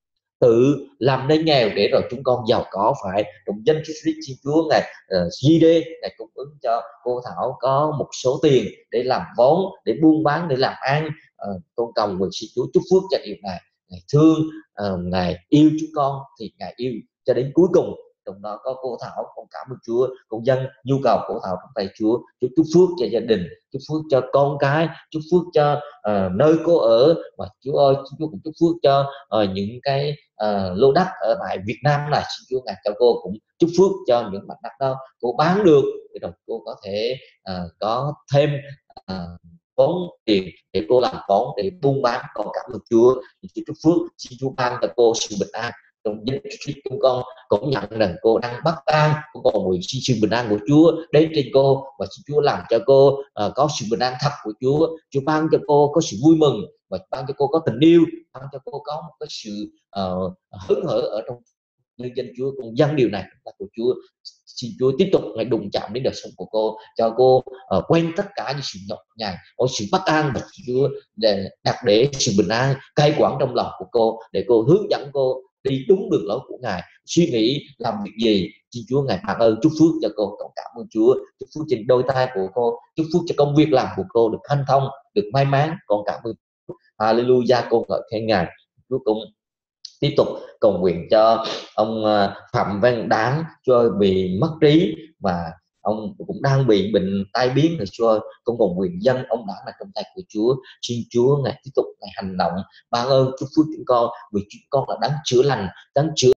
tự làm nên nghèo để rồi chúng con giàu có. Phải trong danh Christ xin Chúa ngài uh, di đê ngài cung ứng cho cô Thảo có một số tiền để làm vốn, để buôn bán, để làm ăn. Uh, con cầu nguyện xin Chúa chúc phước cho điều này. Ngài thương, uh, ngài yêu chúng con thì ngài yêu cho đến cuối cùng. Trong đó có cô Thảo, con cảm ơn Chúa, con dân nhu cầu của Thảo trong tay Chúa. Chúc chúc phước cho gia đình, chúc phước cho con cái, chúc phước cho uh, nơi cô ở, và Chúa ơi, Chúa cũng chúc phước cho uh, những cái uh, lô đất ở tại Việt Nam này. Xin Chúa ngài cho cô cũng chúc phước cho những mảnh đất đó cô bán được, để rồi cô có thể uh, có thêm uh, vốn tiền để cô làm vốn để buôn bán. Con cảm ơn Chúa, xin chúc phước, xin Chúa ban cho cô sự bình an. Trong danh chúng con cũng nhận rằng cô đang bất an, con cầu nguyện xin sự bình an của Chúa đến trên cô, và xin Chúa làm cho cô uh, có sự bình an thật của Chúa. Chúa ban cho cô có sự vui mừng, và ban cho cô có tình yêu, ban cho cô có một cái sự uh, hứng hở ở trong nhân danh Chúa. Con dâng điều này là của Chúa. Xin Chúa tiếp tục ngày đụng chạm đến đời sống của cô, cho cô uh, quên tất cả những sự nhọc nhằn, có sự bất an, và Chúa để đặt để sự bình an cai quản trong lòng của cô, để cô hướng dẫn cô đi đúng đường lối của Ngài, suy nghĩ làm việc gì. Xin Chúa ngài ban ơn chúc phước cho cô. Con cảm ơn Chúa, chúc phước trên đôi tay của cô, chúc phước cho công việc làm của cô được hanh thông, được may mắn. Con cảm ơn Chúa. Hallelujah, con ngợi khen Ngài. Chúa cũng tiếp tục cầu nguyện cho ông Phạm Văn Đáng, Chúa bị mất trí và ông cũng đang bị bệnh tai biến rồi. Chúa con cầu nguyện dân ông Đáng là trong tay của Chúa. Xin Chúa ngài tiếp tục ngài hành động ban ơn chúc phước chúng con, vì chúng con là đáng chữa lành, đáng chữa